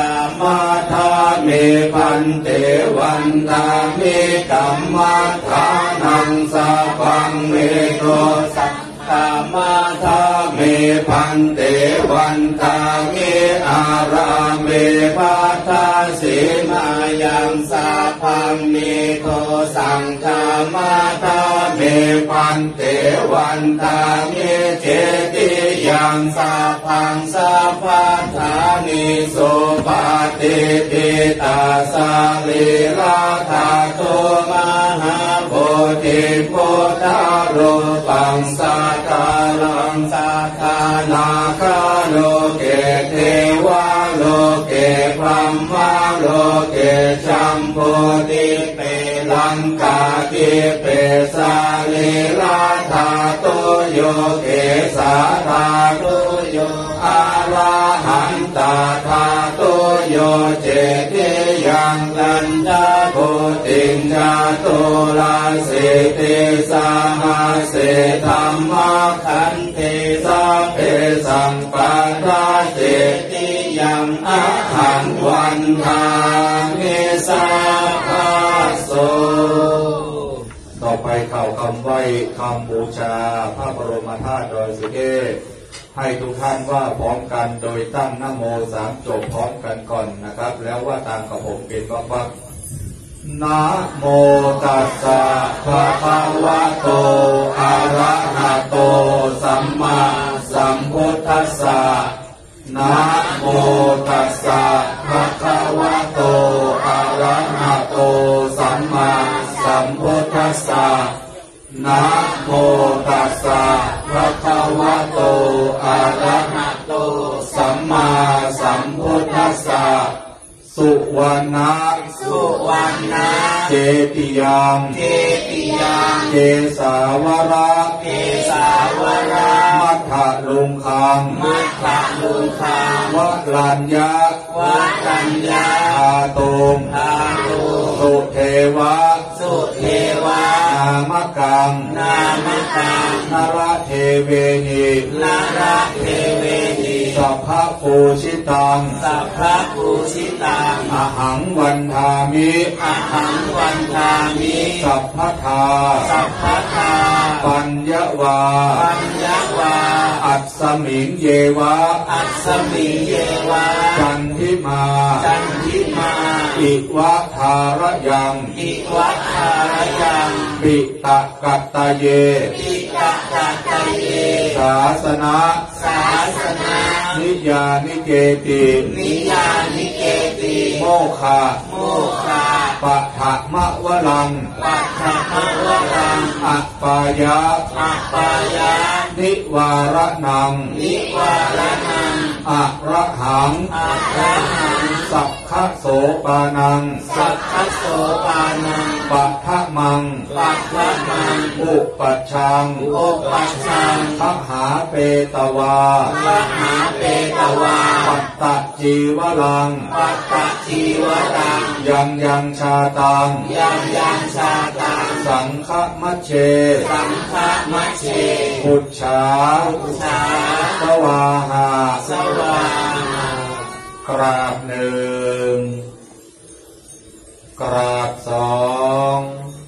มาทาเมพันเตวันทามิกัมมัฏฐานังสัพพังเมโตสัทธามาทาเมพันเตวันทามิอาราเมปัฏฐาสีมายังสัพพังเมโตสังฆามาทาเมพันเตวันทามิเจติยังสัพพังสัพพัทธานิโสภาติติตาสาลิลาธาโตมหาโพธิโพธารูปังสัทธาลังสัทธานาคาโลเกเทวาโลเกพรหมโลเกชัมโพธิเปลังกาติเปสาลิลาธาโตโยเกสาธาโตโยอาราหันตาธาโตโยเจติยังลันทาโพติงชาโตลาเสติสามาเสธรรมขันเทสัพเพสังปัฏฐาเสติยังอะหังวันทามิสาภาโสต่อไปเข้าคำไหว้คำบูชาพระบรมธาตุดอยสุเทพให้ทุกท่านว่าพร้อมกันโดยตั้งนะโมสามจบพร้อมกันก่อนนะครับแล้วว่าตามกับผมเป็นวักๆนะโมตัสสะภะคะวะโตอะระหะโตสัมมาสัมพุทธัสสะนะโมตัสสะภะคะวะโตอะระหะโตสัมมาสัมพุทธัสสะนะโมตัสสะภะคะวะโตอะระหะโตสัมมาสัมพุทธัสสะสุวรรณะสุวรรณะเจติยังเจติยังเกสาวระเกสาวระมัทธลุงคังมัทธลุงคังวะลัญญะวะลัญญะอาตุมอาตุมสุเทวะสุเทวะนามกังนามกังนรเทเวนินรเทเวนิสัพพะปูชิตังสัพพะปูชิตังอหังวันทามิอหังวันทามิสัพพะทาสัพพะทาปัญญวาปัญญวาอัสสมิงเยวะอัสสมิงเยวะจันทิมาจันทิมาอิวะทารยังอิวะทารยังปิตะกัตตะเยปิตะกัตตะเยศาสนะศาสนานิยานิเกตินิยานิเกติโมฆะโมฆะปัฏฐมะวลังปัฏฐมะวลังอัปปายะอัปปายะนิวารนังนิวารนังอะระหังอะระหังสัพพะโสปานังสัพพะโสปานังปัฏฐมังปัฏฐมังอุปัชชังอุปัชชังทหาเปตวาทหาเปตวาปัตตจีวลังปัตตจีวลังยังยังชาตังยังยังชาตังสังฆมัชเชสังฆมัชเชพุทธาพุทธาสวาหาสวาหากราบหนึ่งกราบสอง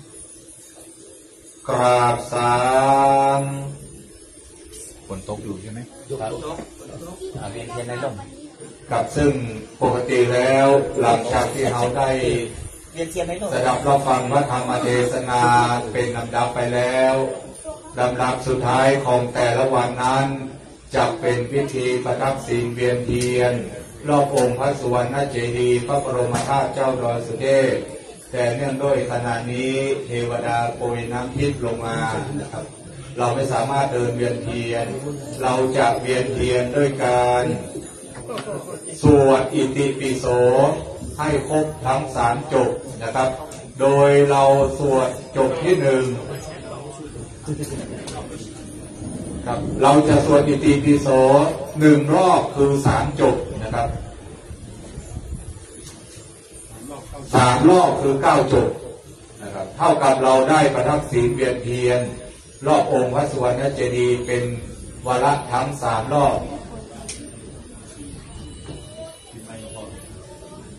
กราบสามฝนตกอยู่ใช่ไหมครับเรียนเทียนในร่มกับซึ่งปกติแล้วหลังจากที่เราได้สดับรับฟังพระธรรมเทศนาเป็นลำดับไปแล้วลำดับสุดท้ายของแต่ละวันนั้นจะเป็นพิธีประทับศีลเวียนเทียนรอบองค์พระสุวรรณเจดีย์พระบรมธาตุเจ้าดอยสุเทพแต่เนื่องด้วยขณะนี้เทวดาโปรยน้ำทิพย์ลงมานะครับเราไม่สามารถเดินเวียนเทียนเราจะเวียนเทียนด้วยการสวดอิติปิโสให้ครบทั้งสามจบนะครับโดยเราสวดจบที่หนึ่งครับเราจะสวดอิติปิโสหนึ่งรอบคือสามจบนะครับสามรอบคือเก้าจบนะครับเท่ากับเราได้ประทับศีลเวียนเทียนรอบองค์พระสุวรรณเจดีย์เป็นวาระทั้งสามรอบ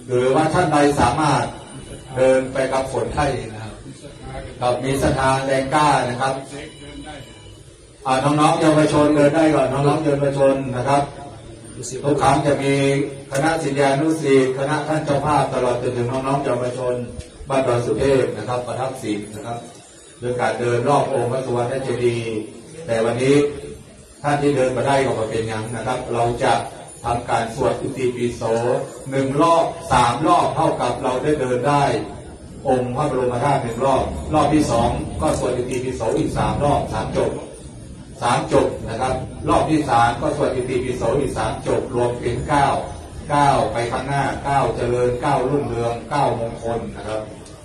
หรือว่าท่านใดสามารถเดินไปกับคนไข้นะครับกับมีศรัทธาแรงกล้านะครับน้องๆเยาวชนเดินได้ก่อนน้องๆเยาวชนนะครับทุกครั้งจะมีคณะศิษยานุศิษย์คณะท่านเจ้าภาพตลอดจนถึงน้องๆเยาวชนบ้านดอนสุเทพนะครับประทับศีลนะครับโดยการเดินรอบองค์พระสุวรรณเจดีย์แต่วันนี้ท่านที่เดินมาได้ก็มาเป็นอย่างนะครับ เราจะทำการสวดอิติปิโสหนึ่งรอบสามรอบเท่ากับเราได้เดินได้องค์พระบรมธาตุหนึ่งรอบรอบที่สองก็สวดอิติปิโสอีกสามรอบสามจบสามจบนะครับรอบที่สามก็สวดอิติปิโสอีกสามจบรวมเป็นเก้าเก้าไปข้างหน้าเก้าเจริญเก้ารุ่งเรืองเก้ามงคลนะครับ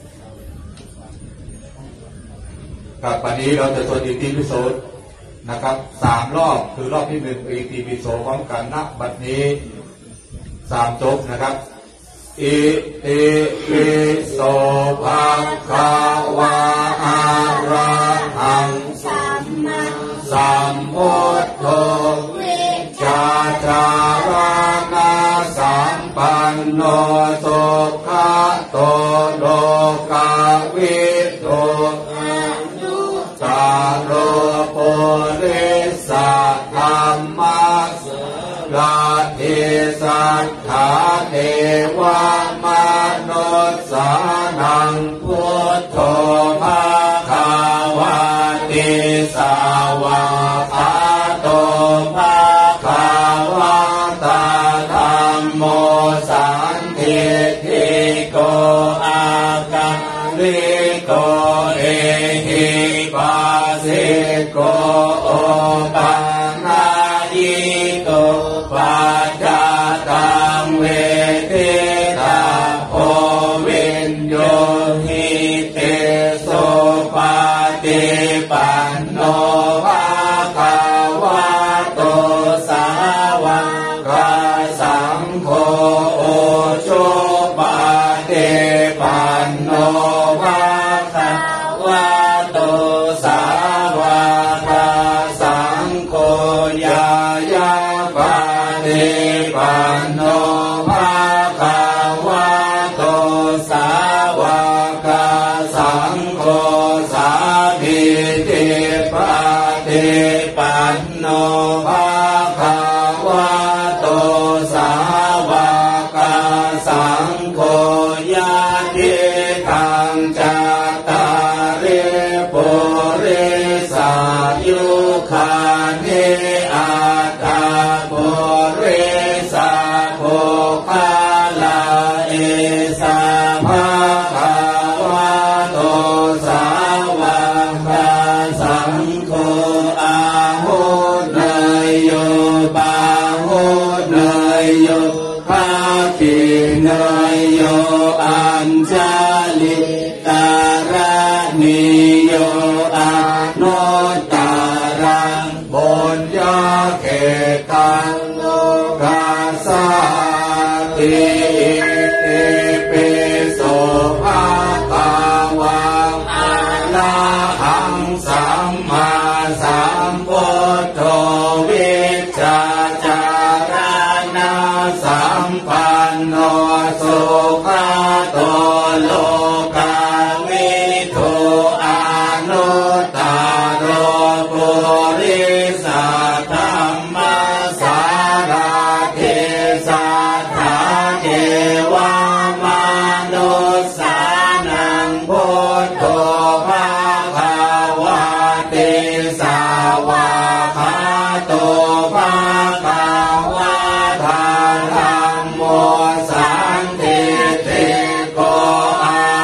กับวันนี้เราจะสวดอิติปิโสนะครับสามรอบคือรอบที่หนึ่งอิติปิโสพร้อมกันณบัดนี้สามจบนะครับอิติปิโสภะคะวะอะระหังสัมมาสัมพุทโธวิชาจารานาสัมปันโนสุขโตโลกวิทูตาโรโพริสัทธัมมัสลาเทสัทธาเทวามนุสสานังพุทโธภะคะวะติสาวะคาโตภะคะวะตาธัมโมสันทิฏฐิโกอาการิโกเอหิปัสสิโกโอปัญญิโกปัจจตังเวทิตาโพวินโยหิเตโสปฏิปันโนภะคะวะโตสาวกสังโฆโอโชปฏิปันโนภะคะวะโตสาวกสังโฆยายาปฏิปันโนภะคะวะโตสาวกสังโฆสามิติปฏิปันโนภะคะวะโตสาวกสังโฆญาติทังจัตตาริปุริสายุคานิอัตตาปุริสาโภคาลาเอสาภะคะวะโตสาวกสังโฆอาหุเนยโยบาหุเนยโยภาคิเนยโยอัญชลิตารานิโยอาโนตารังบุญญาเขตังโลกาสาติอิติปิโสภะคะวะอะระหังสัมมาสัมพุทโธวิชาจารณะสัมปันโนสุขโตโลกวิทูอานุตตโรปุริสัทธัมมัสสาราเทสัทธาเทวามนุสสานังพุทโธภะคะวะติสาวะคาโตภะคะวะทาธัมโมสันทิฏฐิโกอา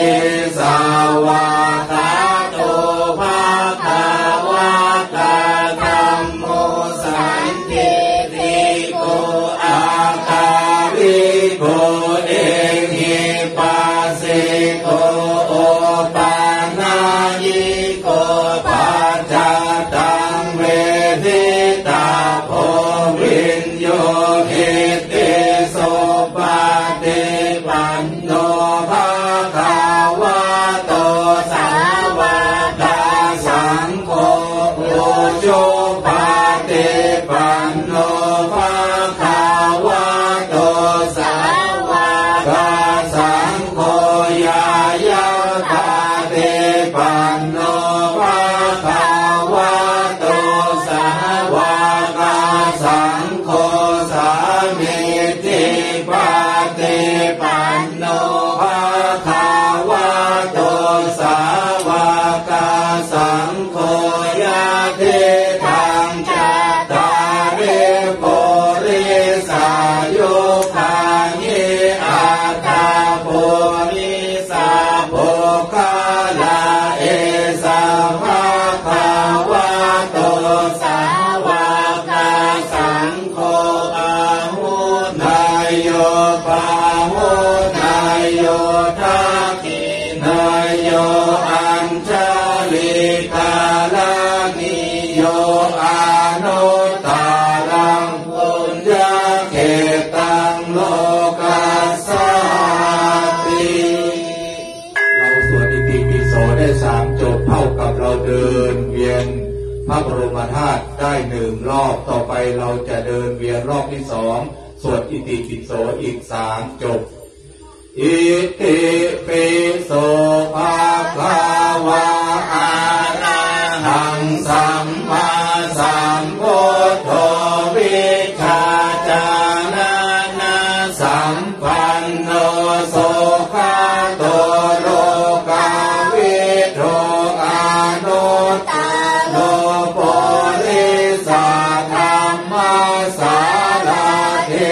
ติสาวกาโตภะคะวะตาธัมโมสันติติโกอาคาริโกเอหิปัสสิโกโอปานายิโกปัจจตังเวทิตาโพวิญโยหิติโสปฏิปันโนภะคะวะโตสาวกสังโฆอุจุปฏิปันโนภะคะวะโตสาวกสังโฆยายาปฏิปันโนภะคะวะโตสาวกสังโฆสามิติปฏิปันโนภะคะวะโตสาวกสังโฆยะติธังจัตตาริปุริสายุคานิอาตาปุริสาภุคลาเอสะภะคะวะโตสาวกสังโฆอาหุนายโยปาหุนายโยทักขินายโยอัญชลิกาลานิโยอานุตตารังปุญญเขตังโลกัสสาติเราสวดอิติปิโสได้สามจบเท่ากับเราเดินเวียนพระบรมธาตุได้หนึ่งรอบต่อไปเราจะเดินเวียนรอบที่สองสวดอิติปิโสอีกสามจบอิติปิโสภะคะวะอะระหังสัมมาสัมพุทโธวิชชาจารณะสัมปันโนโสภะโตโลกาวิโทอานุตตโลปุริสาธัมมาสาราเท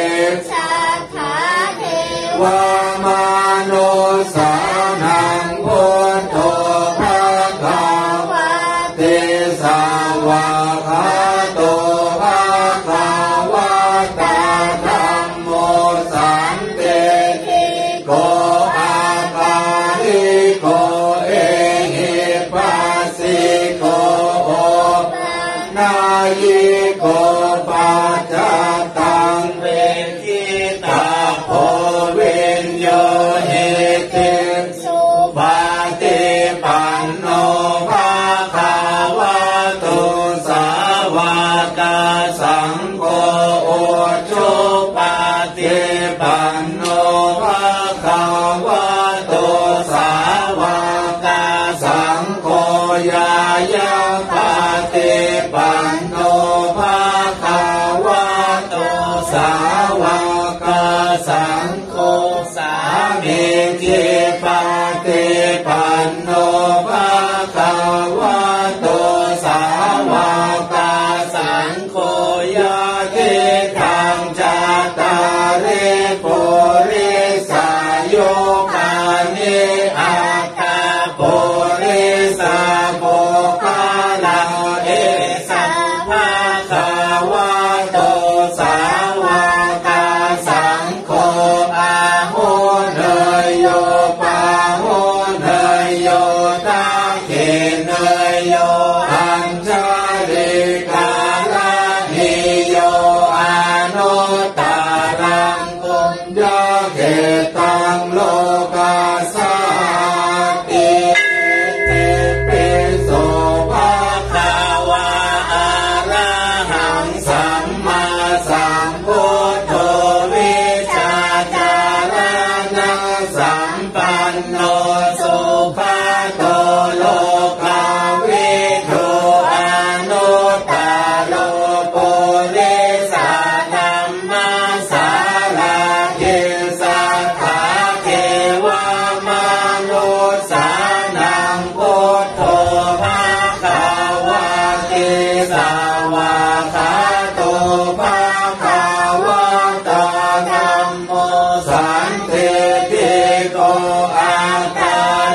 วามโนสานังพุทโธภะคะวะเตสาวกาโตภะคะวะตาธัมโมสันติโกอาคาริโกเอหิปัสสิโกโอนายิโกปัจจตังเวทิตาโพวิญโยหิติโสปฏิปันโนภะคะวะโตสาวกสังโฆอุจุปฏิปันโนภะคะวะโตสาวกสังโฆยายาปฏิปันโนภะคะวะโตสาวกสังโฆสามิจิปฏิปันโนภะคะวะโตสาวกสังโฆยะติธังจัตตาริปุริสายุคานิอาตาปุริสาภุคลาเอสะภะคะวะโตสาวกสังโฆอาหุเนยโยปาหุเนยโยทักขิเนยโยอัญชลิกาลานิโยอานุตตารังปุญญเขตังโลกัสสาติอิติปิโสภะคะวะอะระหังสัมมาสัมพุทโธวิชชาจารณะสัมปันโนสุภะโตโลกาวิโทอานุตตโลปุริสาธัมมาสาราเทสัทธาเทวามนุสานังพุทโธภะคะวะเตสาวกาโตภะคะวะตาธัมโมสันติโกอาคา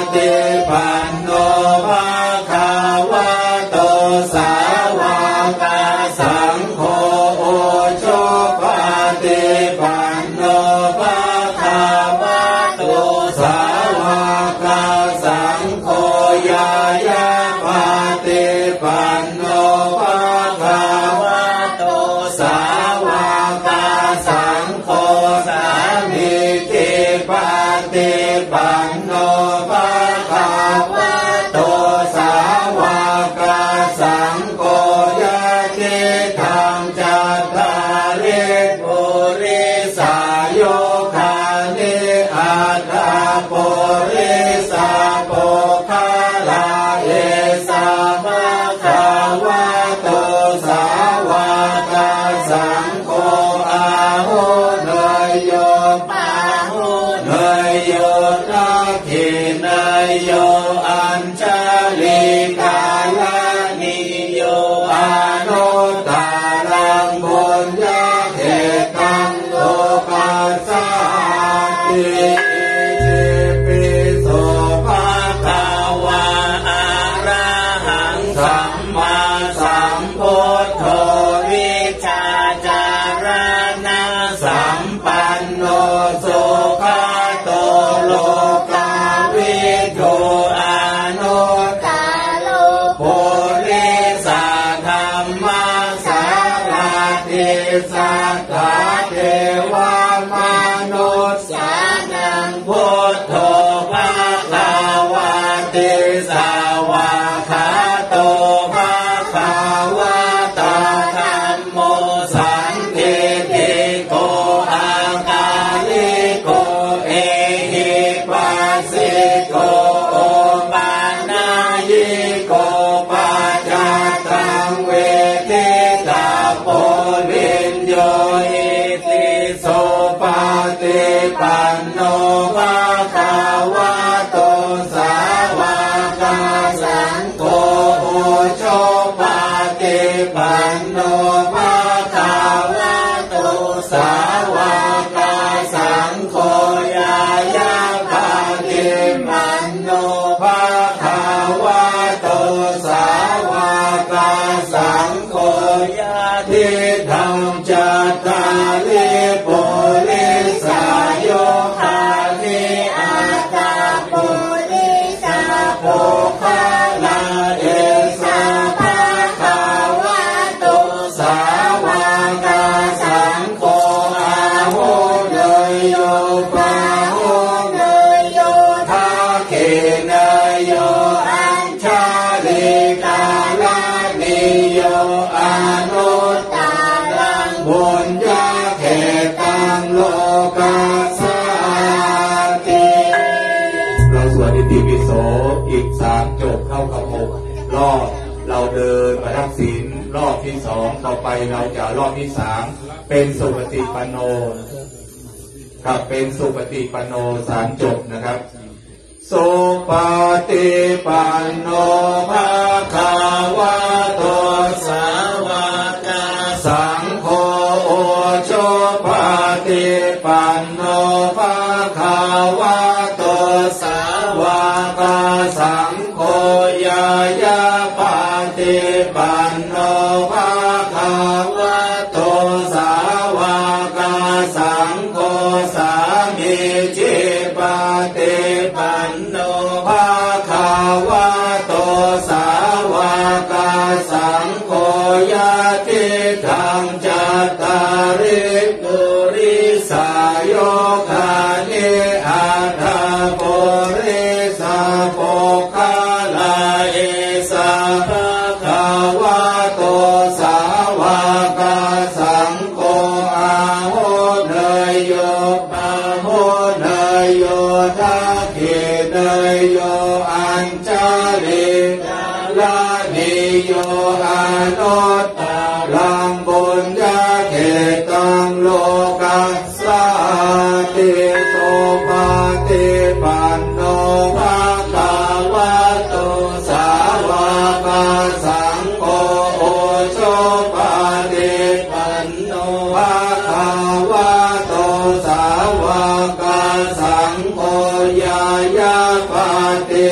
ติปันโนภะคะวะโตสาวกสังโฆโอโชปฏิปันโนภะคะวะโตสาวกสังโฆยายาปฏิปันโนภะคะวะโตสาวกสังโฆสามิติปฏิปันโนภะคะวะโตสาวกสังโฆยะติธังจัตตาริปุริสาโยคานิอัตถะปุริสาโภคาลาเอสามะคะวะโตสาวกสังโฆอาหุเนยโยปาหุเนยโยนาคิเนยโยอัญชลิกาลานิโยอนุตตรังบุญญาเขตังโลกัสสาติอิปิโสภะคะวะอะระหังสัมมาสัมพุทโธวิชชาจารณะสัมปันโนสุขโตโลกาวิทูอานุตตโลปุริสธรรมสารติสัทธาเทวมนุษย์สานังพุทโธภะคะวะติสาวะคะโตภะคะวะตาธัมโมสันติติโกอาคาลิโกเอหิปัสสิโกโอปานายิโกปัจจตังเวทิตาโพลินโยอิติโสปฏิปันโนภะคะวะโตสาวกสังโฆโอโชปฏิปันโนภะคะวะโตสาวกสังโฆยายาปฏิปันโนภะคะวะโตสาวกสังโฆยะติธังจัตตาริปุริสาโยคานิอัตตะปุริสาโภคาลาเอสาภะคะวะโตสาวกสังโฆอาหุเนยโยปาหุเนยโยทักขิเนยโยอัญชลิกาลานิโยอนุตตรังบุญญาเขตังโลกัสสาติเราสวดอิติปิโสอีกสามจบเข้ากับหกรอบเราเดินมาทักศีลรอบที่สองต่อไปเราจะรอบที่สามเป็นสุปฏิปันโนครับเป็นสุปฏิปันโนสามจบนะครับสุปฏิปันโนภะคะวะโตสาวกสังโฆโอโชปฏิปันโนภะคะวะโตสาวกสังโฆยายาปฏิปันโนภะคะวะโตสาวกสังโฆสามิจิปฏิปันโนภะคะวะโตสาวกสังโฆยะติธังจัตตาริปุริสาโยคานิอัตถะปุริสาโภคาลาเอสาภะคะวะโตสาวกสังโฆอาหุเนยโยปาหุเนยโยทักขิเนยโยอัญชลิกาลานิโยอนุตตรังบุญญาเขตังโลกัสสาติโสปฏิปันโนภะคะวะโตสาวกสังโฆโอโชปฏิปันโนภะคะวะโตสาวกสังโฆยายาปฏิ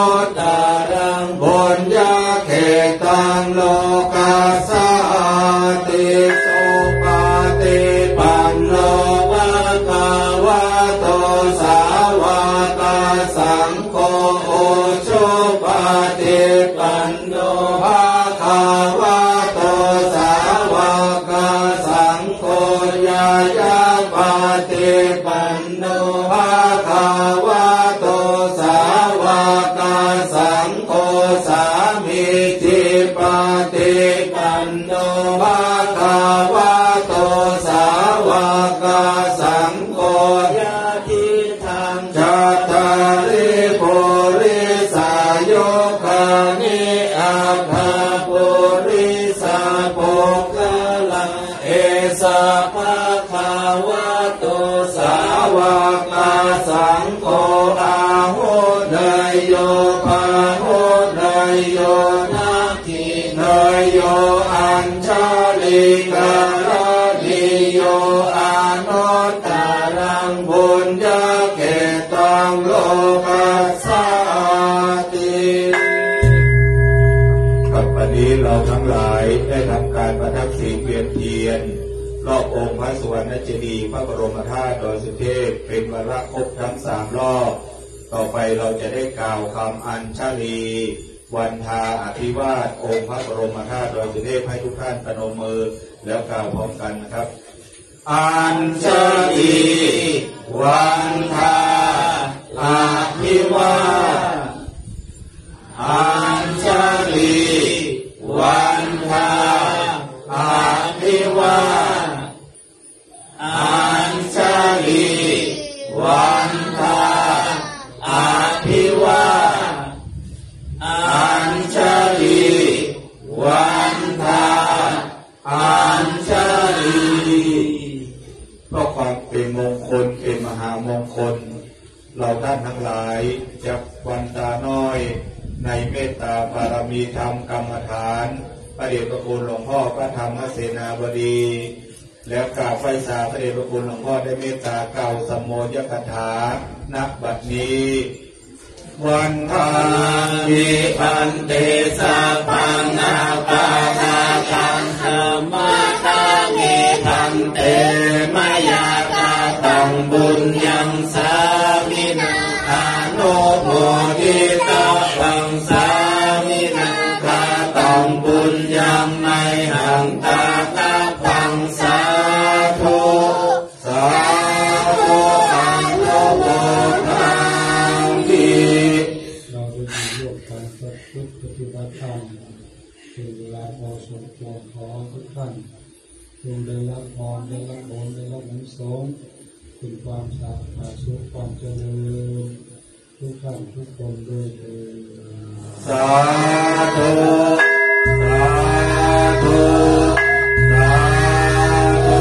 ตารังบุญญาเขตังโลกาสาติโสปาติปันโนภะคะวะโตสาวกสังโฆโอโชปาติปันโนภะคะวะโตสาวกสังโฆยายาปาติปันโนภะคะวะโตสาวกสังโฆสามิจิปาติปันโนภะคะวะโตสาวกสังโฆยะทิทังจัตตาริปุริสายกานิอัคคปุริสาโภคลังเอสะภะคะวะโตสาวกสังโฆอาหุเนยโยภาหุเนยโยนาทิเนยโยอัญชลิกาลนิโยอานุตตรังบุญญาเขตังโลกัสสาติครับวันนี้เราทั้งหลายได้ทำการประทับศีลเวียนเทียนรอบองค์พระสุวรรณเจดีย์พระบรมธาตุดอยสุเทพเป็นวาระครบทั้งสามรอบต่อไปเราจะได้กล่าวคำอัญชลีวันทาอภิวาทองค์พระบรมธาตุดอยสุเทพให้ทุกท่านประนมมือแล้วกล่าวพร้อมกันนะครับอัญชลีวันทาอภิวาทอัญชลีวันทาอภิวาทอัญชลีวันทาอภิวาทอัญชลีวันทาอัญชลีเพราะความเป็นมงคลเป็นมหามงคลเราท่านทั้งหลายจากวันตาน้อยในเมตตาบารมีธรรมกรรมฐานพระเดชพระคุณหลวงพ่อพระธรรมเสนาบดีแล้วกราบไหว้สาพระเดชพระคุณหลวงพ่อได้เมตตากล่าวสมโภชคาถาณบัดนี้วันทามิพันเตสัพพังนาปาทาคังธรรมตามิพันเตมายาตาตังบุญยังสามินาทาโนโมทิตาตังสามินาคาตังบุญยังไมหังตาตาตังสาธุสาธุอังโลโภทังติเราได้ร่วมกันประพฤติปฏิบัติธรรมเป็นเวลาพอสมควรขอทุกท่านจงได้รับพรได้รับบุญได้รับอานิสงส์เป็นความสาธารสุขความเจริญทุกท่านทุกคนด้วยเถิดสาธุสาธุสาธุ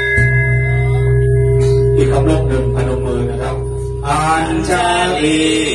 อีกคำลบหนึ่งพนมมือนะครับอัญชลี